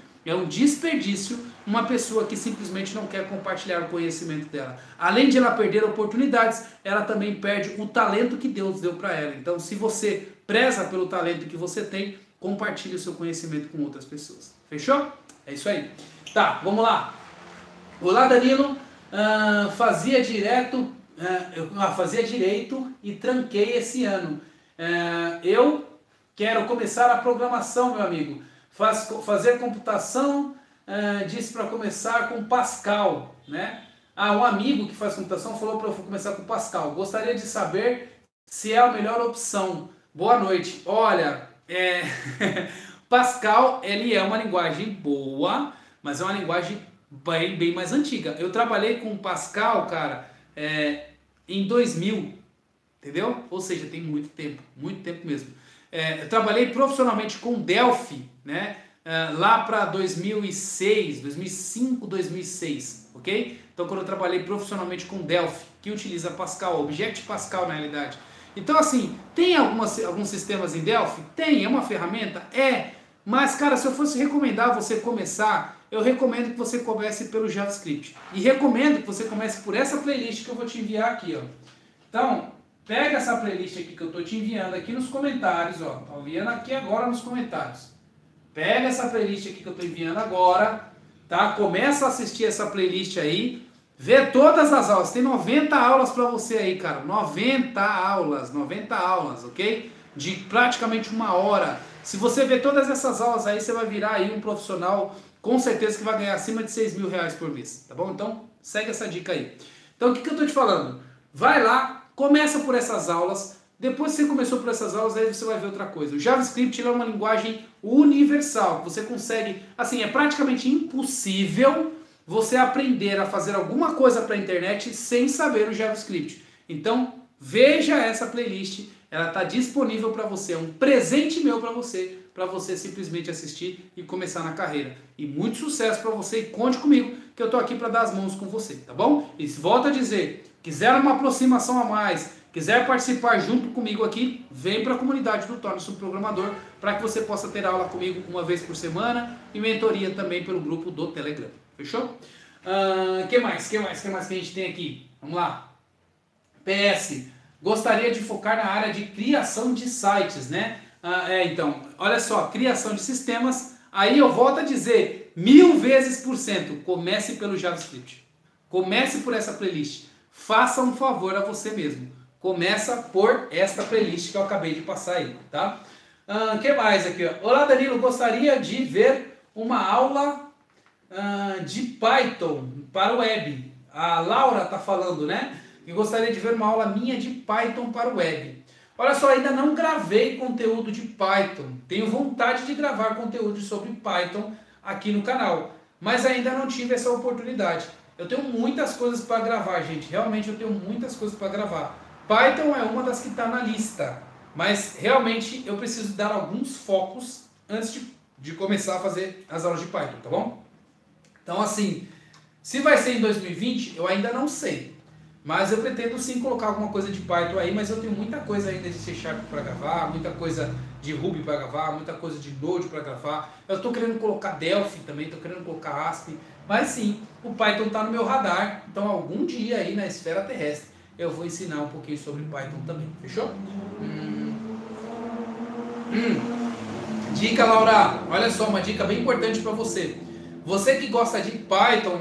uma pessoa que simplesmente não quer compartilhar o conhecimento dela. Além de ela perder oportunidades, ela também perde o talento que Deus deu para ela. Então, se você preza pelo talento que você tem, compartilhe o seu conhecimento com outras pessoas. Fechou? É isso aí. Tá, vamos lá. Olá, Danilo. Fazia direito e tranquei esse ano. Eu quero começar a programação, meu amigo. Fazer computação, disse para começar com Pascal, né? Um amigo que faz computação falou para eu começar com Pascal. Gostaria de saber se é a melhor opção. Boa noite. Olha, Pascal, ele é uma linguagem boa, mas é uma linguagem bem mais antiga. Eu trabalhei com Pascal, cara, em 2000, entendeu? Ou seja, tem muito tempo mesmo. Eu trabalhei profissionalmente com Delphi, né? Lá para 2006, 2005, 2006, ok? Então, quando eu trabalhei profissionalmente com Delphi, que utiliza Pascal, Object Pascal na realidade. Então, assim, tem alguns sistemas em Delphi? Tem, é uma ferramenta? Mas, cara, se eu fosse recomendar você começar, eu recomendo que você comece pelo JavaScript. E recomendo que você comece por essa playlist que eu vou te enviar aqui, ó. Então, pega essa playlist aqui que eu estou te enviando aqui nos comentários, ó. Tá enviando aqui agora nos comentários. Pega essa playlist aqui que eu estou enviando agora, tá? Começa a assistir essa playlist aí, vê todas as aulas. Tem 90 aulas para você aí, cara. 90 aulas, ok? De praticamente 1 hora. Se você ver todas essas aulas aí, você vai virar aí um profissional, com certeza que vai ganhar acima de R$6.000 por mês, tá bom? Então, segue essa dica aí. Então, o que eu estou te falando? Vai lá, começa por essas aulas. Depois que você começou por essas aulas, aí você vai ver outra coisa. O JavaScript é uma linguagem universal. Você consegue, assim, é praticamente impossível você aprender a fazer alguma coisa para a internet sem saber o JavaScript. Então, veja essa playlist. Ela está disponível para você. É um presente meu para você simplesmente assistir e começar na carreira. E muito sucesso para você e conte comigo que eu estou aqui para dar as mãos com você, tá bom? E volto a dizer, quiser uma aproximação a mais, quiser participar junto comigo aqui, vem para a comunidade do Torne-se um Programador para que você possa ter aula comigo uma vez por semana e mentoria também pelo grupo do Telegram. Fechou? Que mais que a gente tem aqui? Vamos lá. PS, gostaria de focar na área de criação de sites, né? Então, olha só, criação de sistemas. Aí eu volto a dizer, 1000%, comece pelo JavaScript. Comece por essa playlist. Faça um favor a você mesmo. Começa por esta playlist que eu acabei de passar aí, tá? Que mais aqui, ó? Olá, Danilo, gostaria de ver uma aula de Python para o web. A Laura tá falando, né? Que gostaria de ver uma aula minha de Python para o web. Olha só, ainda não gravei conteúdo de Python. Tenho vontade de gravar conteúdo sobre Python aqui no canal, mas ainda não tive essa oportunidade. Eu tenho muitas coisas para gravar, gente. Realmente eu tenho muitas coisas para gravar. Python é uma das que está na lista, mas realmente eu preciso dar alguns focos antes de começar a fazer as aulas de Python, tá bom? Então, assim, se vai ser em 2020, eu ainda não sei. Mas eu pretendo sim colocar alguma coisa de Python aí, mas eu tenho muita coisa ainda de C# para gravar, muita coisa de Ruby para gravar, muita coisa de Node para gravar. Eu estou querendo colocar Delphi também, estou querendo colocar ASP, mas sim, o Python está no meu radar, então algum dia aí na esfera terrestre eu vou ensinar um pouquinho sobre Python também, fechou? Dica, Laura, olha só, uma dica bem importante para você. Você que gosta de Python,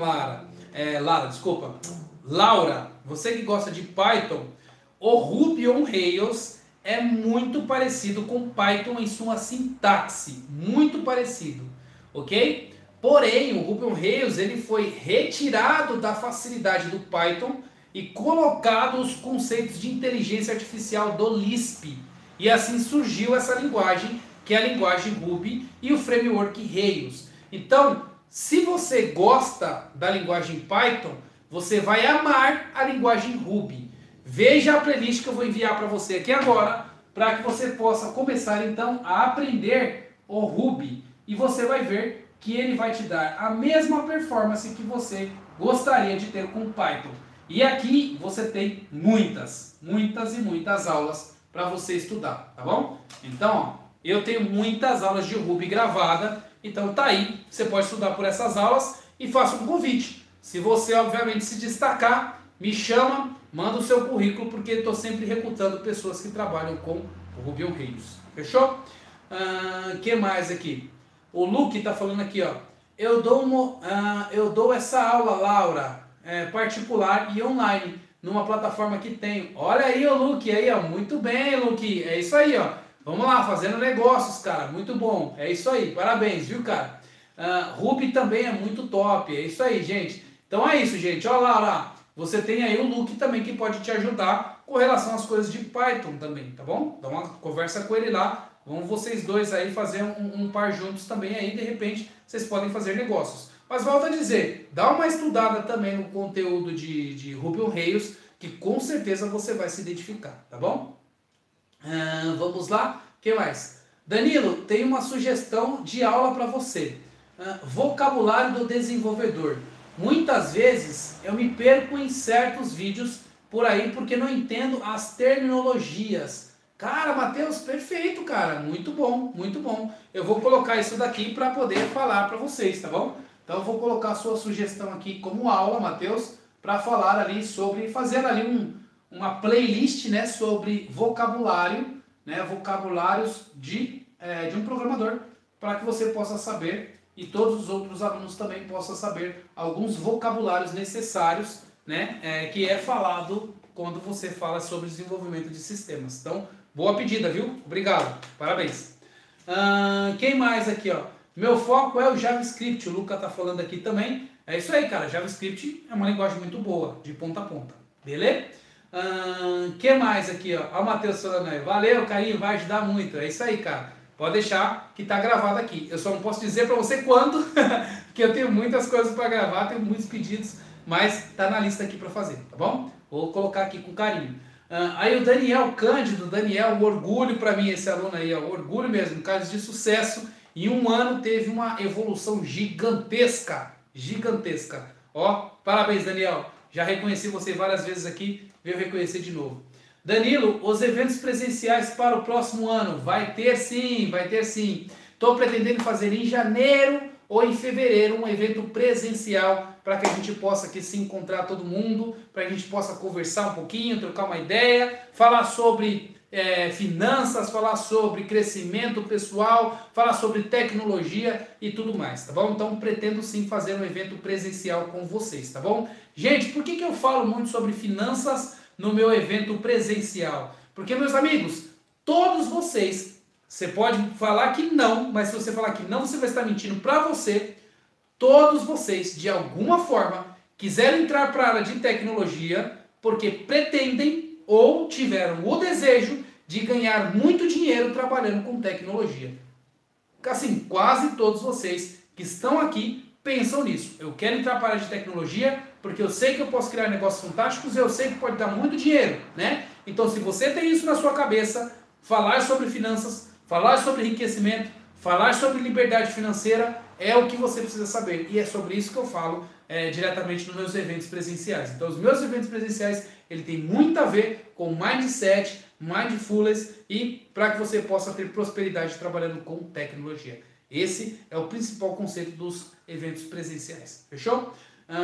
Laura, você que gosta de Python, o Ruby on Rails é muito parecido com Python em sua sintaxe, muito parecido, ok? Porém, o Ruby on Rails ele foi retirado da facilidade do Python e colocado os conceitos de inteligência artificial do Lisp. E assim surgiu essa linguagem, que é a linguagem Ruby e o framework Rails. Então, se você gosta da linguagem Python, você vai amar a linguagem Ruby. Veja a playlist que eu vou enviar para você aqui agora, para que você possa começar então a aprender o Ruby. E você vai ver que ele vai te dar a mesma performance que você gostaria de ter com Python. E aqui você tem muitas aulas para você estudar, tá bom? Então, ó, eu tenho muitas aulas de Ruby gravada, então tá aí, você pode estudar por essas aulas e faça um convite. Se você, obviamente, se destacar, me chama, manda o seu currículo, porque estou sempre recrutando pessoas que trabalham com o Ruby on Rails. Fechou? Que mais aqui? O Luke está falando aqui, ó. Eu dou essa aula, Laura, particular e online, numa plataforma que tenho. Olha aí, o Luke, aí, ó. Muito bem, Luke. É isso aí, ó. Vamos lá, fazendo negócios, cara. Muito bom. É isso aí. Parabéns, viu, cara? Ruby também é muito top. É isso aí, gente. Então é isso, gente. Olha lá. Você tem aí o Luke também que pode te ajudar com relação às coisas de Python também, tá bom? Dá uma conversa com ele lá. Vão vocês dois aí fazer um par juntos também aí. De repente, vocês podem fazer negócios. Mas volto a dizer, dá uma estudada também no conteúdo de Ruben Reis, que com certeza você vai se identificar, tá bom? Vamos lá, o que mais? Danilo, tem uma sugestão de aula para você. Vocabulário do desenvolvedor. Muitas vezes eu me perco em certos vídeos por aí porque não entendo as terminologias. Cara, Matheus, perfeito, cara. Muito bom, muito bom. Eu vou colocar isso daqui para poder falar para vocês, tá bom? Então eu vou colocar a sua sugestão aqui como aula, Matheus, para falar ali sobre, fazer ali uma playlist, né, sobre vocabulário, né, vocabulários de um programador, para que você possa saber e todos os outros alunos também possam saber alguns vocabulários necessários, né, que é falado quando você fala sobre desenvolvimento de sistemas. Então, boa pedida, viu? Obrigado, parabéns. Quem mais aqui, ó? Meu foco é o JavaScript, o Luca tá falando aqui também. É isso aí, cara, JavaScript é uma linguagem muito boa, de ponta a ponta, beleza? Que mais aqui, ó? Ó o Matheus falando aí, valeu, Carinho, vai ajudar muito. É isso aí, cara. Pode deixar que tá gravado aqui. Eu só não posso dizer para você quando, porque eu tenho muitas coisas para gravar, tenho muitos pedidos, mas tá na lista aqui para fazer, tá bom? Vou colocar aqui com carinho. Aí o Daniel Cândido, Daniel, um orgulho para mim esse aluno aí, ó, orgulho mesmo, um caso de sucesso. Em um ano teve uma evolução gigantesca, gigantesca. Ó, parabéns, Daniel. Já reconheci você várias vezes aqui, veio reconhecer de novo. Danilo, os eventos presenciais para o próximo ano, vai ter sim, vai ter sim. Estou pretendendo fazer em janeiro ou em fevereiro um evento presencial para que a gente possa aqui se encontrar todo mundo, para que a gente possa conversar um pouquinho, trocar uma ideia, falar sobre finanças, falar sobre crescimento pessoal, falar sobre tecnologia e tudo mais, tá bom? Então pretendo sim fazer um evento presencial com vocês, tá bom? Gente, por que eu falo muito sobre finanças no meu evento presencial? Porque, meus amigos, todos vocês, você pode falar que não, mas se você falar que não, você vai estar mentindo para você. Todos vocês, de alguma forma, quiseram entrar para a área de tecnologia porque pretendem ou tiveram o desejo de ganhar muito dinheiro trabalhando com tecnologia. Assim, quase todos vocês que estão aqui pensam nisso. Eu quero entrar para a área de tecnologia porque eu sei que eu posso criar negócios fantásticos e eu sei que pode dar muito dinheiro, né? Então, se você tem isso na sua cabeça, falar sobre finanças, falar sobre enriquecimento, falar sobre liberdade financeira é o que você precisa saber. E é sobre isso que eu falo diretamente nos meus eventos presenciais. Então, os meus eventos presenciais, ele tem muito a ver com mindset, mindfulness e para que você possa ter prosperidade trabalhando com tecnologia. Esse é o principal conceito dos eventos presenciais. Fechou?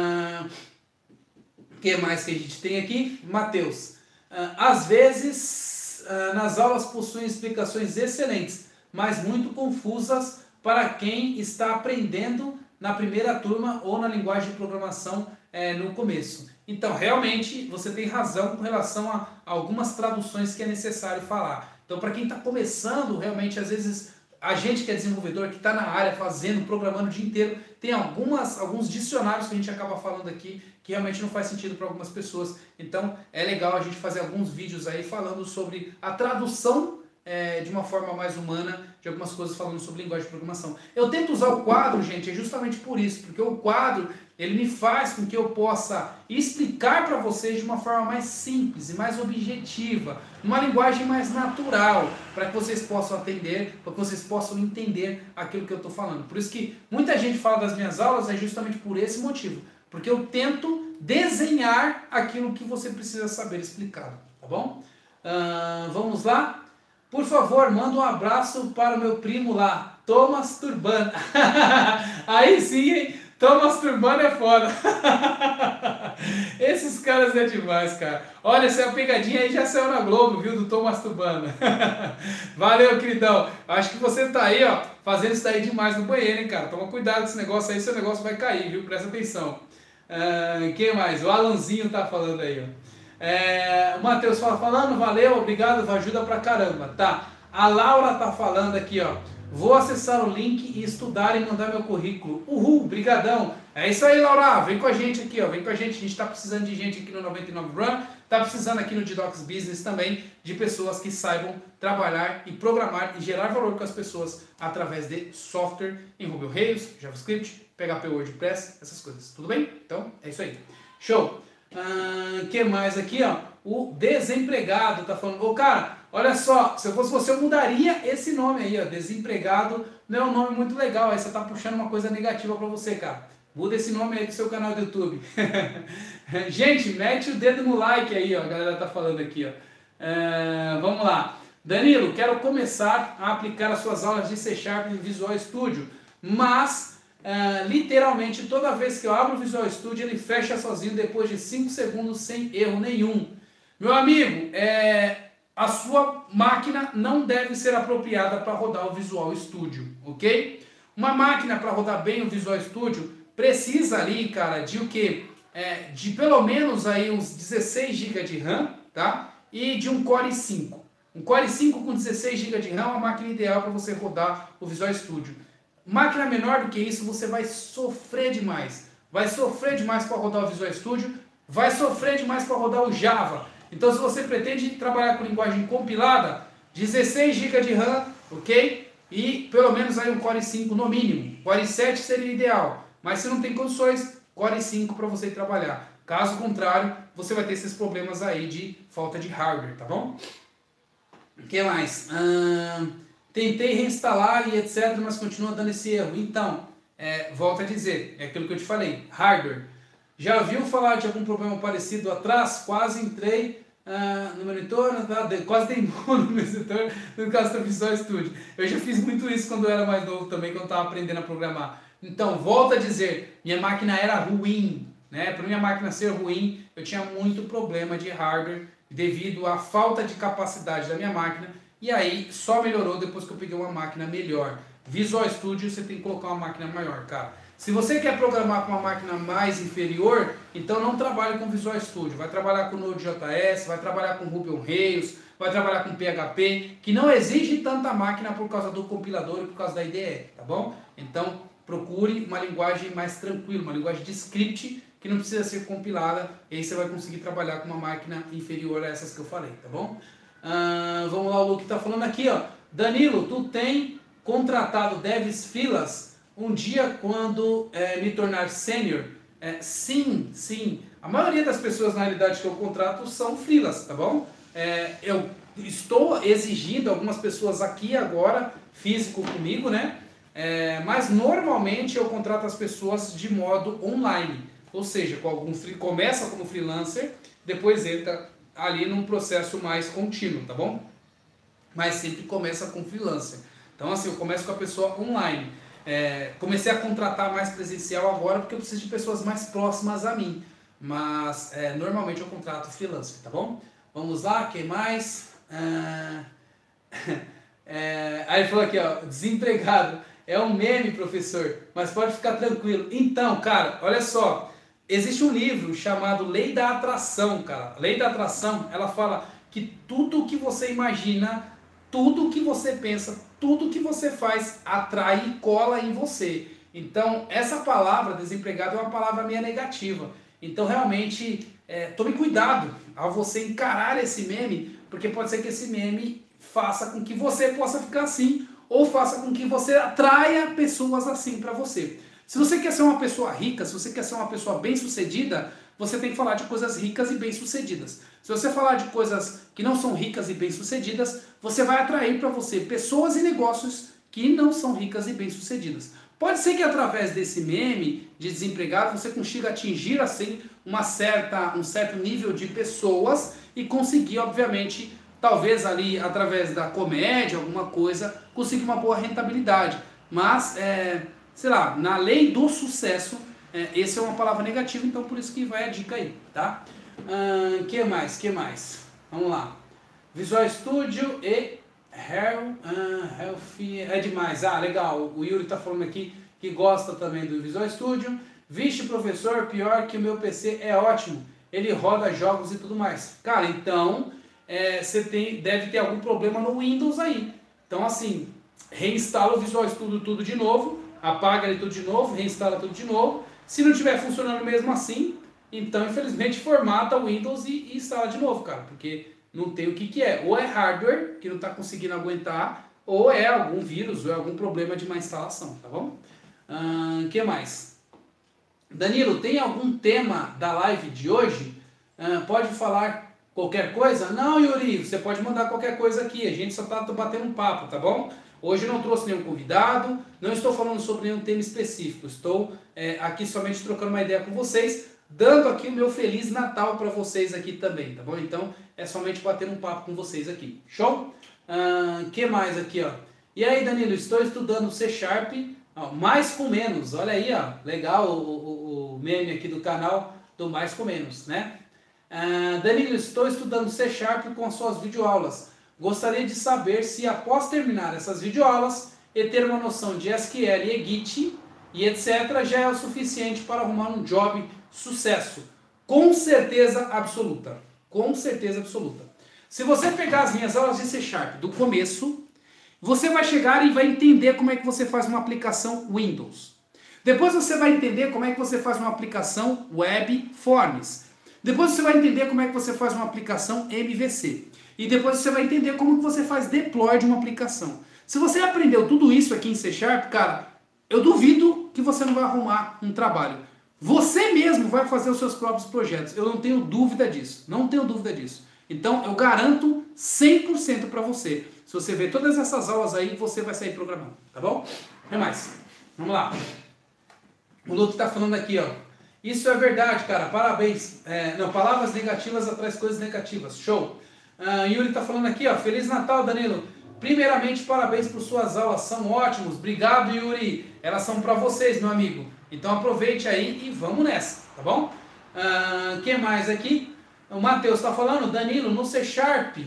O que mais que a gente tem aqui? Matheus. Às vezes, nas aulas possuem explicações excelentes, mas muito confusas para quem está aprendendo na primeira turma ou na linguagem de programação no começo. Então, realmente, você tem razão com relação a algumas traduções que é necessário falar. Então, para quem está começando, realmente, às vezes, a gente que é desenvolvedor, que está na área, fazendo, programando o dia inteiro, tem alguns dicionários que a gente acaba falando aqui que realmente não faz sentido para algumas pessoas. Então, é legal a gente fazer alguns vídeos aí falando sobre a tradução de uma forma mais humana de algumas coisas, falando sobre linguagem de programação. Eu tento usar o quadro, gente, justamente por isso, porque o quadro, ele me faz com que eu possa explicar para vocês de uma forma mais simples e mais objetiva, uma linguagem mais natural, para que vocês possam atender, para que vocês possam entender aquilo que eu estou falando. Por isso que muita gente fala das minhas aulas, é justamente por esse motivo, porque eu tento desenhar aquilo que você precisa saber explicado, tá bom? Vamos lá? Por favor, manda um abraço para o meu primo lá, Thomas Turbano. Aí sim, hein? Thomas Turbano é foda. Esses caras é demais, cara. Olha, essa é a pegadinha aí, já saiu na Globo, viu, do Thomas Turbano. Valeu, queridão. Acho que você tá aí, ó, fazendo isso daí demais no banheiro, hein, cara. Toma cuidado com esse negócio aí, seu negócio vai cair, viu? Presta atenção. Quem mais? O Alanzinho tá falando aí, ó. O Matheus falando, valeu, obrigado, ajuda pra caramba, tá? A Laura tá falando aqui, ó. Vou acessar o link e estudar e mandar meu currículo. Uhul, brigadão. É isso aí, Laura. Vem com a gente aqui, ó. Vem com a gente. A gente está precisando de gente aqui no 99 Run. Está precisando aqui no Didox Business também de pessoas que saibam trabalhar e programar e gerar valor com as pessoas através de software em Ruby on Rails, JavaScript, PHP, WordPress, essas coisas. Tudo bem? Então, é isso aí. Show. Que mais aqui, ó? O desempregado tá falando, ô cara, olha só, se eu fosse você eu mudaria esse nome aí, ó, desempregado, não é um nome muito legal, aí você tá puxando uma coisa negativa pra você, cara. Muda esse nome aí do seu canal do YouTube. Gente, mete o dedo no like aí, ó, a galera tá falando aqui, ó. Vamos lá. Danilo, quero começar a aplicar as suas aulas de C# em Visual Studio, mas literalmente toda vez que eu abro o Visual Studio ele fecha sozinho depois de 5 segundos sem erro nenhum. Meu amigo, a sua máquina não deve ser apropriada para rodar o Visual Studio, ok? Uma máquina para rodar bem o Visual Studio precisa ali, cara, de o quê? De pelo menos aí uns 16 GB de RAM, tá? E de um Core i5. Um Core i5 com 16 GB de RAM é uma máquina ideal para você rodar o Visual Studio. Máquina menor do que isso, você vai sofrer demais. Vai sofrer demais para rodar o Visual Studio, vai sofrer demais para rodar o Java. Então, se você pretende trabalhar com linguagem compilada, 16 GB de RAM, ok? E pelo menos aí um Core i5 no mínimo. Core i7 seria ideal, mas se não tem condições, Core i5 para você trabalhar. Caso contrário, você vai ter esses problemas aí de falta de hardware, tá bom? O que mais? Tentei reinstalar e etc, mas continua dando esse erro. Então, volto a dizer, é aquilo que eu te falei, hardware. Já ouviu falar de algum problema parecido atrás? Quase entrei no monitor, quase dei no monitor no caso do Visual Studio. Eu já fiz muito isso quando eu era mais novo também, quando eu estava aprendendo a programar. Então, volto a dizer, minha máquina era ruim, né? Para minha máquina ser ruim, eu tinha muito problema de hardware devido à falta de capacidade da minha máquina. E aí, só melhorou depois que eu peguei uma máquina melhor. Visual Studio, você tem que colocar uma máquina maior, cara. Se você quer programar com uma máquina mais inferior, então não trabalhe com Visual Studio. Vai trabalhar com Node.js, vai trabalhar com Ruby on Rails, vai trabalhar com PHP, que não exige tanta máquina por causa do compilador e por causa da IDE, tá bom? Então, procure uma linguagem mais tranquila, uma linguagem de script que não precisa ser compilada, e aí você vai conseguir trabalhar com uma máquina inferior a essas que eu falei, tá bom? Vamos lá, o Luke está falando aqui, ó. Danilo, tu tem contratado devs filas um dia quando me tornar sênior? Sim, sim. A maioria das pessoas, na realidade, que eu contrato são freelas, tá bom? Eu estou exigindo algumas pessoas aqui agora, físico comigo, né? Mas normalmente eu contrato as pessoas de modo online. Ou seja, começa como freelancer, depois entra ali num processo mais contínuo, tá bom? Mas sempre começa com freelancer. Então assim, eu começo com a pessoa online. Comecei a contratar mais presencial agora porque eu preciso de pessoas mais próximas a mim. Mas normalmente eu contrato freelancer, tá bom? Vamos lá, quem mais? Aí ele falou aqui, ó, desempregado. É um meme, professor, mas pode ficar tranquilo. Então, cara, olha só. Existe um livro chamado Lei da Atração, cara. A Lei da Atração, ela fala que tudo que você imagina, tudo que você pensa, tudo que você faz atrai e cola em você. Então, essa palavra, desempregado, é uma palavra meio negativa. Então, realmente, tome cuidado ao você encarar esse meme, porque pode ser que esse meme faça com que você possa ficar assim, ou faça com que você atraia pessoas assim para você. Se você quer ser uma pessoa rica, se você quer ser uma pessoa bem-sucedida, você tem que falar de coisas ricas e bem-sucedidas. Se você falar de coisas que não são ricas e bem-sucedidas, você vai atrair para você pessoas e negócios que não são ricas e bem-sucedidas. Pode ser que através desse meme de desempregado você consiga atingir assim um certo nível de pessoas e conseguir, obviamente, talvez ali através da comédia, alguma coisa, conseguir uma boa rentabilidade. Mas, sei lá, na lei do sucesso, essa é uma palavra negativa, então por isso que vai a dica aí, tá? Que mais? Vamos lá. Visual Studio e Health é demais. Legal, o Yuri tá falando aqui que gosta também do Visual Studio. Vixe, professor, pior que o meu PC é ótimo. Ele roda jogos e tudo mais. Cara, então, você deve ter algum problema no Windows aí. Então, assim, Reinstala o Visual Studio tudo de novo, apaga ele tudo de novo, reinstala tudo de novo. Se não estiver funcionando mesmo assim, então infelizmente formata o Windows e instala de novo, cara, porque não tem o que é. Ou é hardware que não está conseguindo aguentar, ou é algum vírus, ou é algum problema de má instalação, tá bom? Que mais? Danilo, tem algum tema da live de hoje? Pode falar qualquer coisa? Não, Yuri, você pode mandar qualquer coisa aqui, a gente só está batendo um papo, tá bom? Hoje eu não trouxe nenhum convidado, não estou falando sobre nenhum tema específico, estou aqui somente trocando uma ideia com vocês, dando aqui o meu Feliz Natal para vocês aqui também, tá bom? Então é somente bater um papo com vocês aqui, show? Que mais aqui, ó? E aí, Danilo, estou estudando C Sharp, ó, mais com menos, olha aí, ó, legal o meme aqui do canal do mais com menos, né? Danilo, estou estudando C Sharp com as suas videoaulas. Gostaria de saber se após terminar essas videoaulas e ter uma noção de SQL e Git e etc. já é o suficiente para arrumar um job sucesso. Com certeza absoluta. Com certeza absoluta. Se você pegar as minhas aulas de C Sharp do começo, você vai chegar e vai entender como é que você faz uma aplicação Windows. Depois você vai entender como é que você faz uma aplicação Web Forms. Depois você vai entender como é que você faz uma aplicação MVC. E depois você vai entender como que você faz deploy de uma aplicação. Se você aprendeu tudo isso aqui em C Sharp, cara, eu duvido que você não vai arrumar um trabalho. Você mesmo vai fazer os seus próprios projetos. Eu não tenho dúvida disso. Não tenho dúvida disso. Então eu garanto 100% para você. Se você ver todas essas aulas aí, você vai sair programando. Tá bom? O que mais? Vamos lá. O Luto está falando aqui, ó. Isso é verdade, cara. Parabéns. Não, palavras negativas atrás coisas negativas. Show. Yuri está falando aqui, ó. Feliz Natal, Danilo. Primeiramente, parabéns por suas aulas. São ótimos. Obrigado, Yuri. Elas são para vocês, meu amigo. Então aproveite aí e vamos nessa, tá bom? Que mais aqui? O Matheus está falando, Danilo, no C Sharp,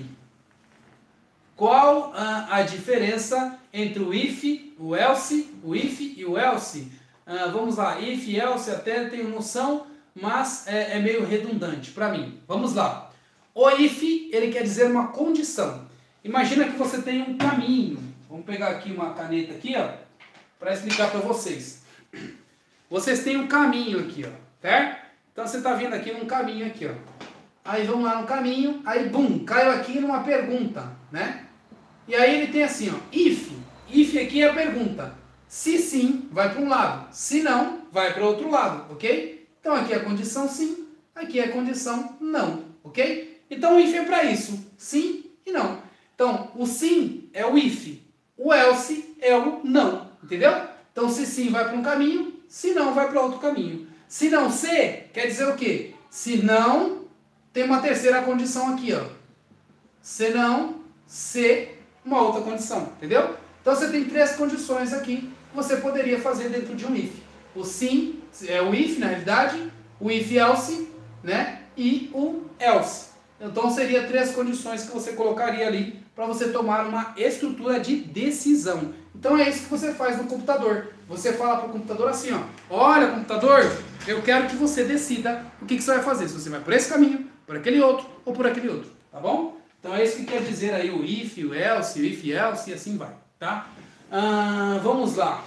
qual a diferença entre o if, o else, o if e o else? Vamos lá, if e else até tenho noção, mas é meio redundante para mim. Vamos lá. O if, ele quer dizer uma condição. Imagina que você tem um caminho. Vamos pegar aqui uma caneta aqui, ó, para explicar para vocês. Vocês têm um caminho aqui, ó, certo? Então você está vindo aqui num caminho aqui, ó. Aí vamos lá no caminho, aí bum, caiu aqui numa pergunta, né? E aí ele tem assim, ó, if. If aqui é a pergunta. Se sim, vai para um lado. Se não, vai para o outro lado, ok? Então aqui é a condição sim, aqui é a condição não, ok? Então o if é para isso, sim e não. Então o sim é o if, o else é o não, entendeu? Então se sim vai para um caminho, se não vai para outro caminho. Se não se, quer dizer o quê? Se não, tem uma terceira condição aqui, ó. Se não, se, uma outra condição, entendeu? Então você tem três condições aqui que você poderia fazer dentro de um if. O sim é o if, na realidade, o if else, né? E o else. Então seria três condições que você colocaria ali para você tomar uma estrutura de decisão. Então é isso que você faz no computador. Você fala para o computador assim, ó, olha computador, eu quero que você decida o que você vai fazer. Se você vai por esse caminho, por aquele outro ou por aquele outro, tá bom? Então é isso que quer dizer aí o if, o else, o if else e assim vai, tá? Vamos lá.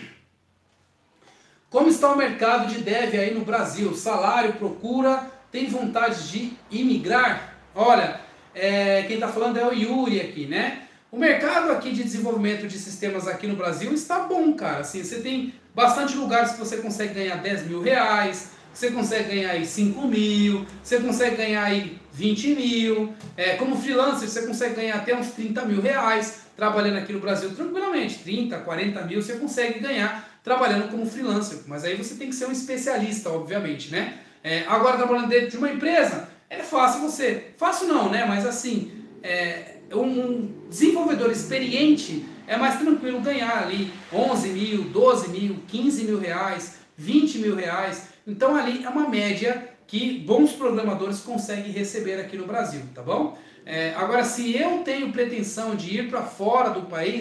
Como está o mercado de dev aí no Brasil? Salário, procura, tem vontade de imigrar? Olha, quem está falando é o Yuri aqui, né? O mercado aqui de desenvolvimento de sistemas aqui no Brasil está bom, cara. Assim, você tem bastante lugares que você consegue ganhar 10 mil reais, você consegue ganhar aí 5 mil, você consegue ganhar aí 20 mil. Como freelancer, você consegue ganhar até uns 30 mil reais trabalhando aqui no Brasil tranquilamente. 30, 40 mil você consegue ganhar trabalhando como freelancer. Mas aí você tem que ser um especialista, obviamente, né? Agora, trabalhando dentro de uma empresa, é fácil você... Fácil não, né? Mas assim... um desenvolvedor experiente é mais tranquilo ganhar ali 11 mil, 12 mil, 15 mil reais, 20 mil reais. Então ali é uma média que bons programadores conseguem receber aqui no Brasil, tá bom? Agora, se eu tenho pretensão de ir para fora do país,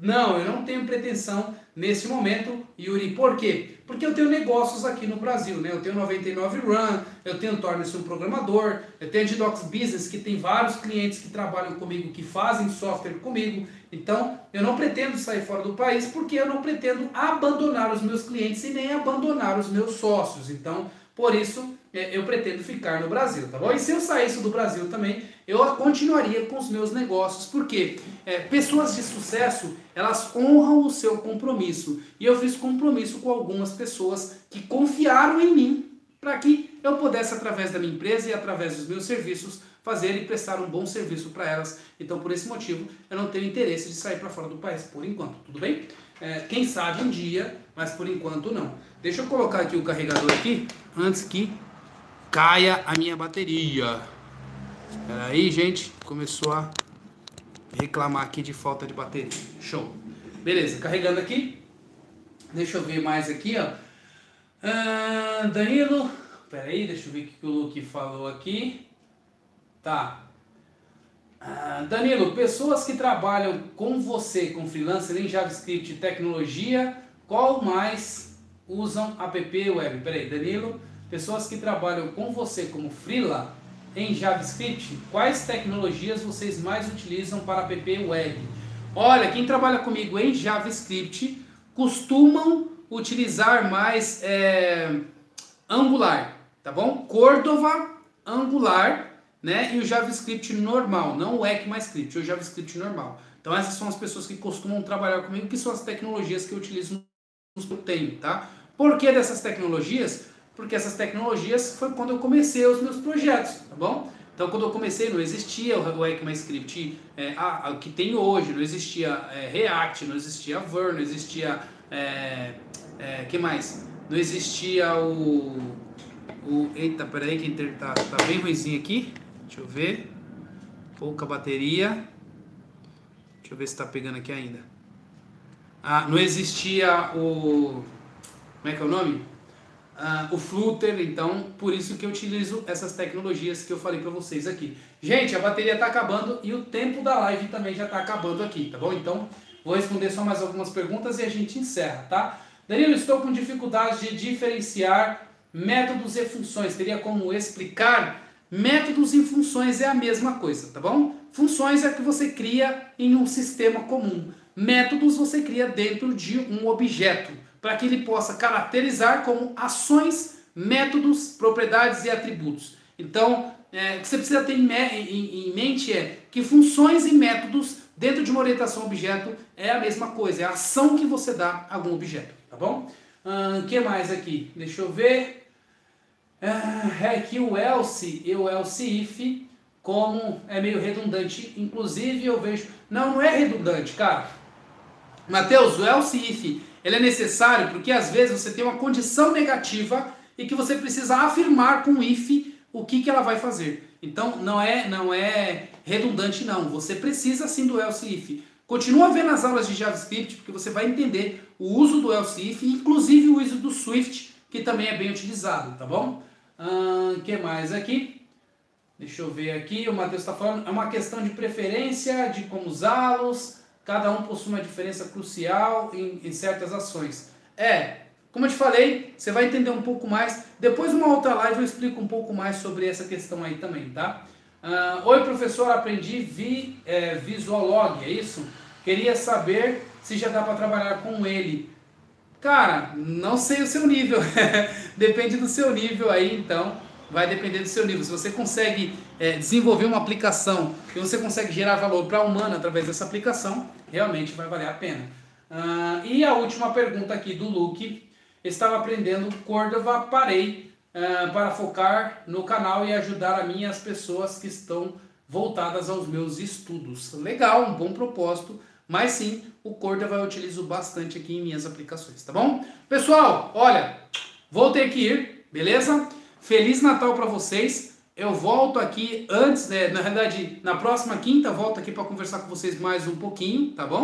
Não, eu não tenho pretensão nesse momento, Yuri. Por quê? Porque eu tenho negócios aqui no Brasil, né? Eu tenho 99 Run, eu tenho Torne-se um Programador, eu tenho a Didox Business, que tem vários clientes que trabalham comigo, que fazem software comigo. Então, eu não pretendo sair fora do país, porque eu não pretendo abandonar os meus clientes e nem abandonar os meus sócios. Então, por isso, eu pretendo ficar no Brasil, tá bom? E se eu saísse do Brasil também, eu continuaria com os meus negócios, porque pessoas de sucesso, elas honram o seu compromisso. E eu fiz compromisso com algumas pessoas que confiaram em mim, para que eu pudesse, através da minha empresa e através dos meus serviços, fazer e prestar um bom serviço para elas. Então, por esse motivo, eu não tenho interesse de sair para fora do país, por enquanto, tudo bem? Quem sabe um dia, mas por enquanto não. Deixa eu colocar aqui o carregador aqui, antes que caia a minha bateria. Espera aí, gente, começou a reclamar aqui de falta de bateria. Show. Beleza, carregando aqui. Deixa eu ver mais aqui, ó. Danilo, espera aí, deixa eu ver o que o Luke falou aqui. Tá. Danilo, pessoas que trabalham com você, com freelancer em JavaScript e tecnologia, qual mais usam app web? Peraí, Danilo, pessoas que trabalham com você como freela em JavaScript, quais tecnologias vocês mais utilizam para app web? Olha, quem trabalha comigo em JavaScript costumam utilizar mais Angular, tá bom? Cordova, Angular, né? E o JavaScript normal, não o ECMAScript, o JavaScript normal. Então essas são as pessoas que costumam trabalhar comigo, que são as tecnologias que eu utilizo no que eu tenho, tá? Por que dessas tecnologias? Porque essas tecnologias foi quando eu comecei os meus projetos, tá bom? Então quando eu comecei não existia o ECMAScript o que tem hoje, não existia React, não existia Vue, não existia... que mais? Não existia eita, peraí que tá bem ruimzinho aqui. Deixa eu ver. Pouca bateria. Deixa eu ver se tá pegando aqui ainda. Não existia como é que é o nome? O Flutter, então por isso que eu utilizo essas tecnologias que eu falei para vocês aqui. Gente, a bateria tá acabando e o tempo da live também já tá acabando aqui, tá bom? Então vou responder só mais algumas perguntas e a gente encerra, tá? Danilo, estou com dificuldade de diferenciar métodos e funções. Teria como explicar? Métodos e funções é a mesma coisa, tá bom? Funções é que você cria em um sistema comum. Métodos você cria dentro de um objeto, para que ele possa caracterizar como ações, métodos, propriedades e atributos. Então, o que você precisa ter em mente é que funções e métodos dentro de uma orientação a objeto é a mesma coisa, é a ação que você dá a algum objeto, tá bom? O que mais aqui? Deixa eu ver. Que o else e o else if, como é meio redundante, inclusive eu vejo... Não é redundante, cara. Mateus, o else if, ele é necessário porque às vezes você tem uma condição negativa e que você precisa afirmar com o if o que ela vai fazer. Então não é redundante não, você precisa sim do else if. Continua vendo as aulas de JavaScript porque você vai entender o uso do else if, inclusive o uso do Swift, que também é bem utilizado, tá bom? Que mais aqui? Deixa eu ver aqui, o Matheus está falando, é uma questão de preferência, de como usá-los, cada um possui uma diferença crucial em certas ações. Como eu te falei, você vai entender um pouco mais, depois numa outra live eu explico um pouco mais sobre essa questão aí também, tá? Oi professor, aprendi Visualog, é isso? Queria saber se já dá para trabalhar com ele. Cara, não sei o seu nível, depende do seu nível aí, então vai depender do seu nível. Se você consegue desenvolver uma aplicação e você consegue gerar valor para a humana através dessa aplicação, realmente vai valer a pena. E a última pergunta aqui do Luke, estava aprendendo Cordova, parei para focar no canal e ajudar a mim e as pessoas que estão voltadas aos meus estudos. Legal, um bom propósito. Mas sim, o Cordova eu utilizo bastante aqui em minhas aplicações, tá bom? Pessoal, olha, vou ter que ir, beleza? Feliz Natal para vocês. Eu volto aqui antes, na verdade, na próxima quinta, volto aqui para conversar com vocês mais um pouquinho, tá bom?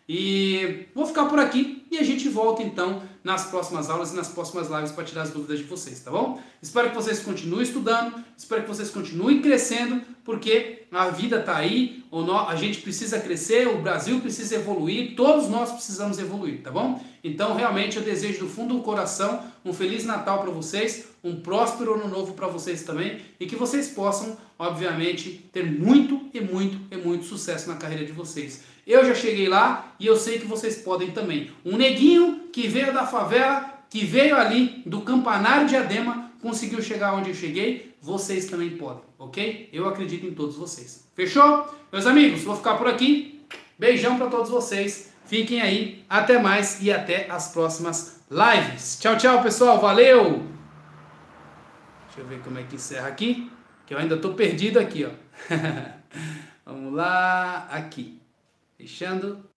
E vou ficar por aqui e a gente volta então nas próximas aulas e nas próximas lives para tirar as dúvidas de vocês, tá bom? Espero que vocês continuem estudando, espero que vocês continuem crescendo, porque a vida está aí, a gente precisa crescer, o Brasil precisa evoluir, todos nós precisamos evoluir, tá bom? Então realmente eu desejo do fundo do coração um Feliz Natal para vocês, um próspero Ano Novo para vocês também e que vocês possam, obviamente, ter muito e muito e muito sucesso na carreira de vocês. Eu já cheguei lá e eu sei que vocês podem também. Um neguinho que veio da favela, que veio ali do Campanário de Diadema, conseguiu chegar onde eu cheguei, vocês também podem, ok? Eu acredito em todos vocês. Fechou? Meus amigos, vou ficar por aqui. Beijão para todos vocês. Fiquem aí. Até mais e até as próximas lives. Tchau, tchau, pessoal. Valeu! Deixa eu ver como é que encerra aqui, que eu ainda estou perdido aqui, ó. Vamos lá, aqui. Fechando.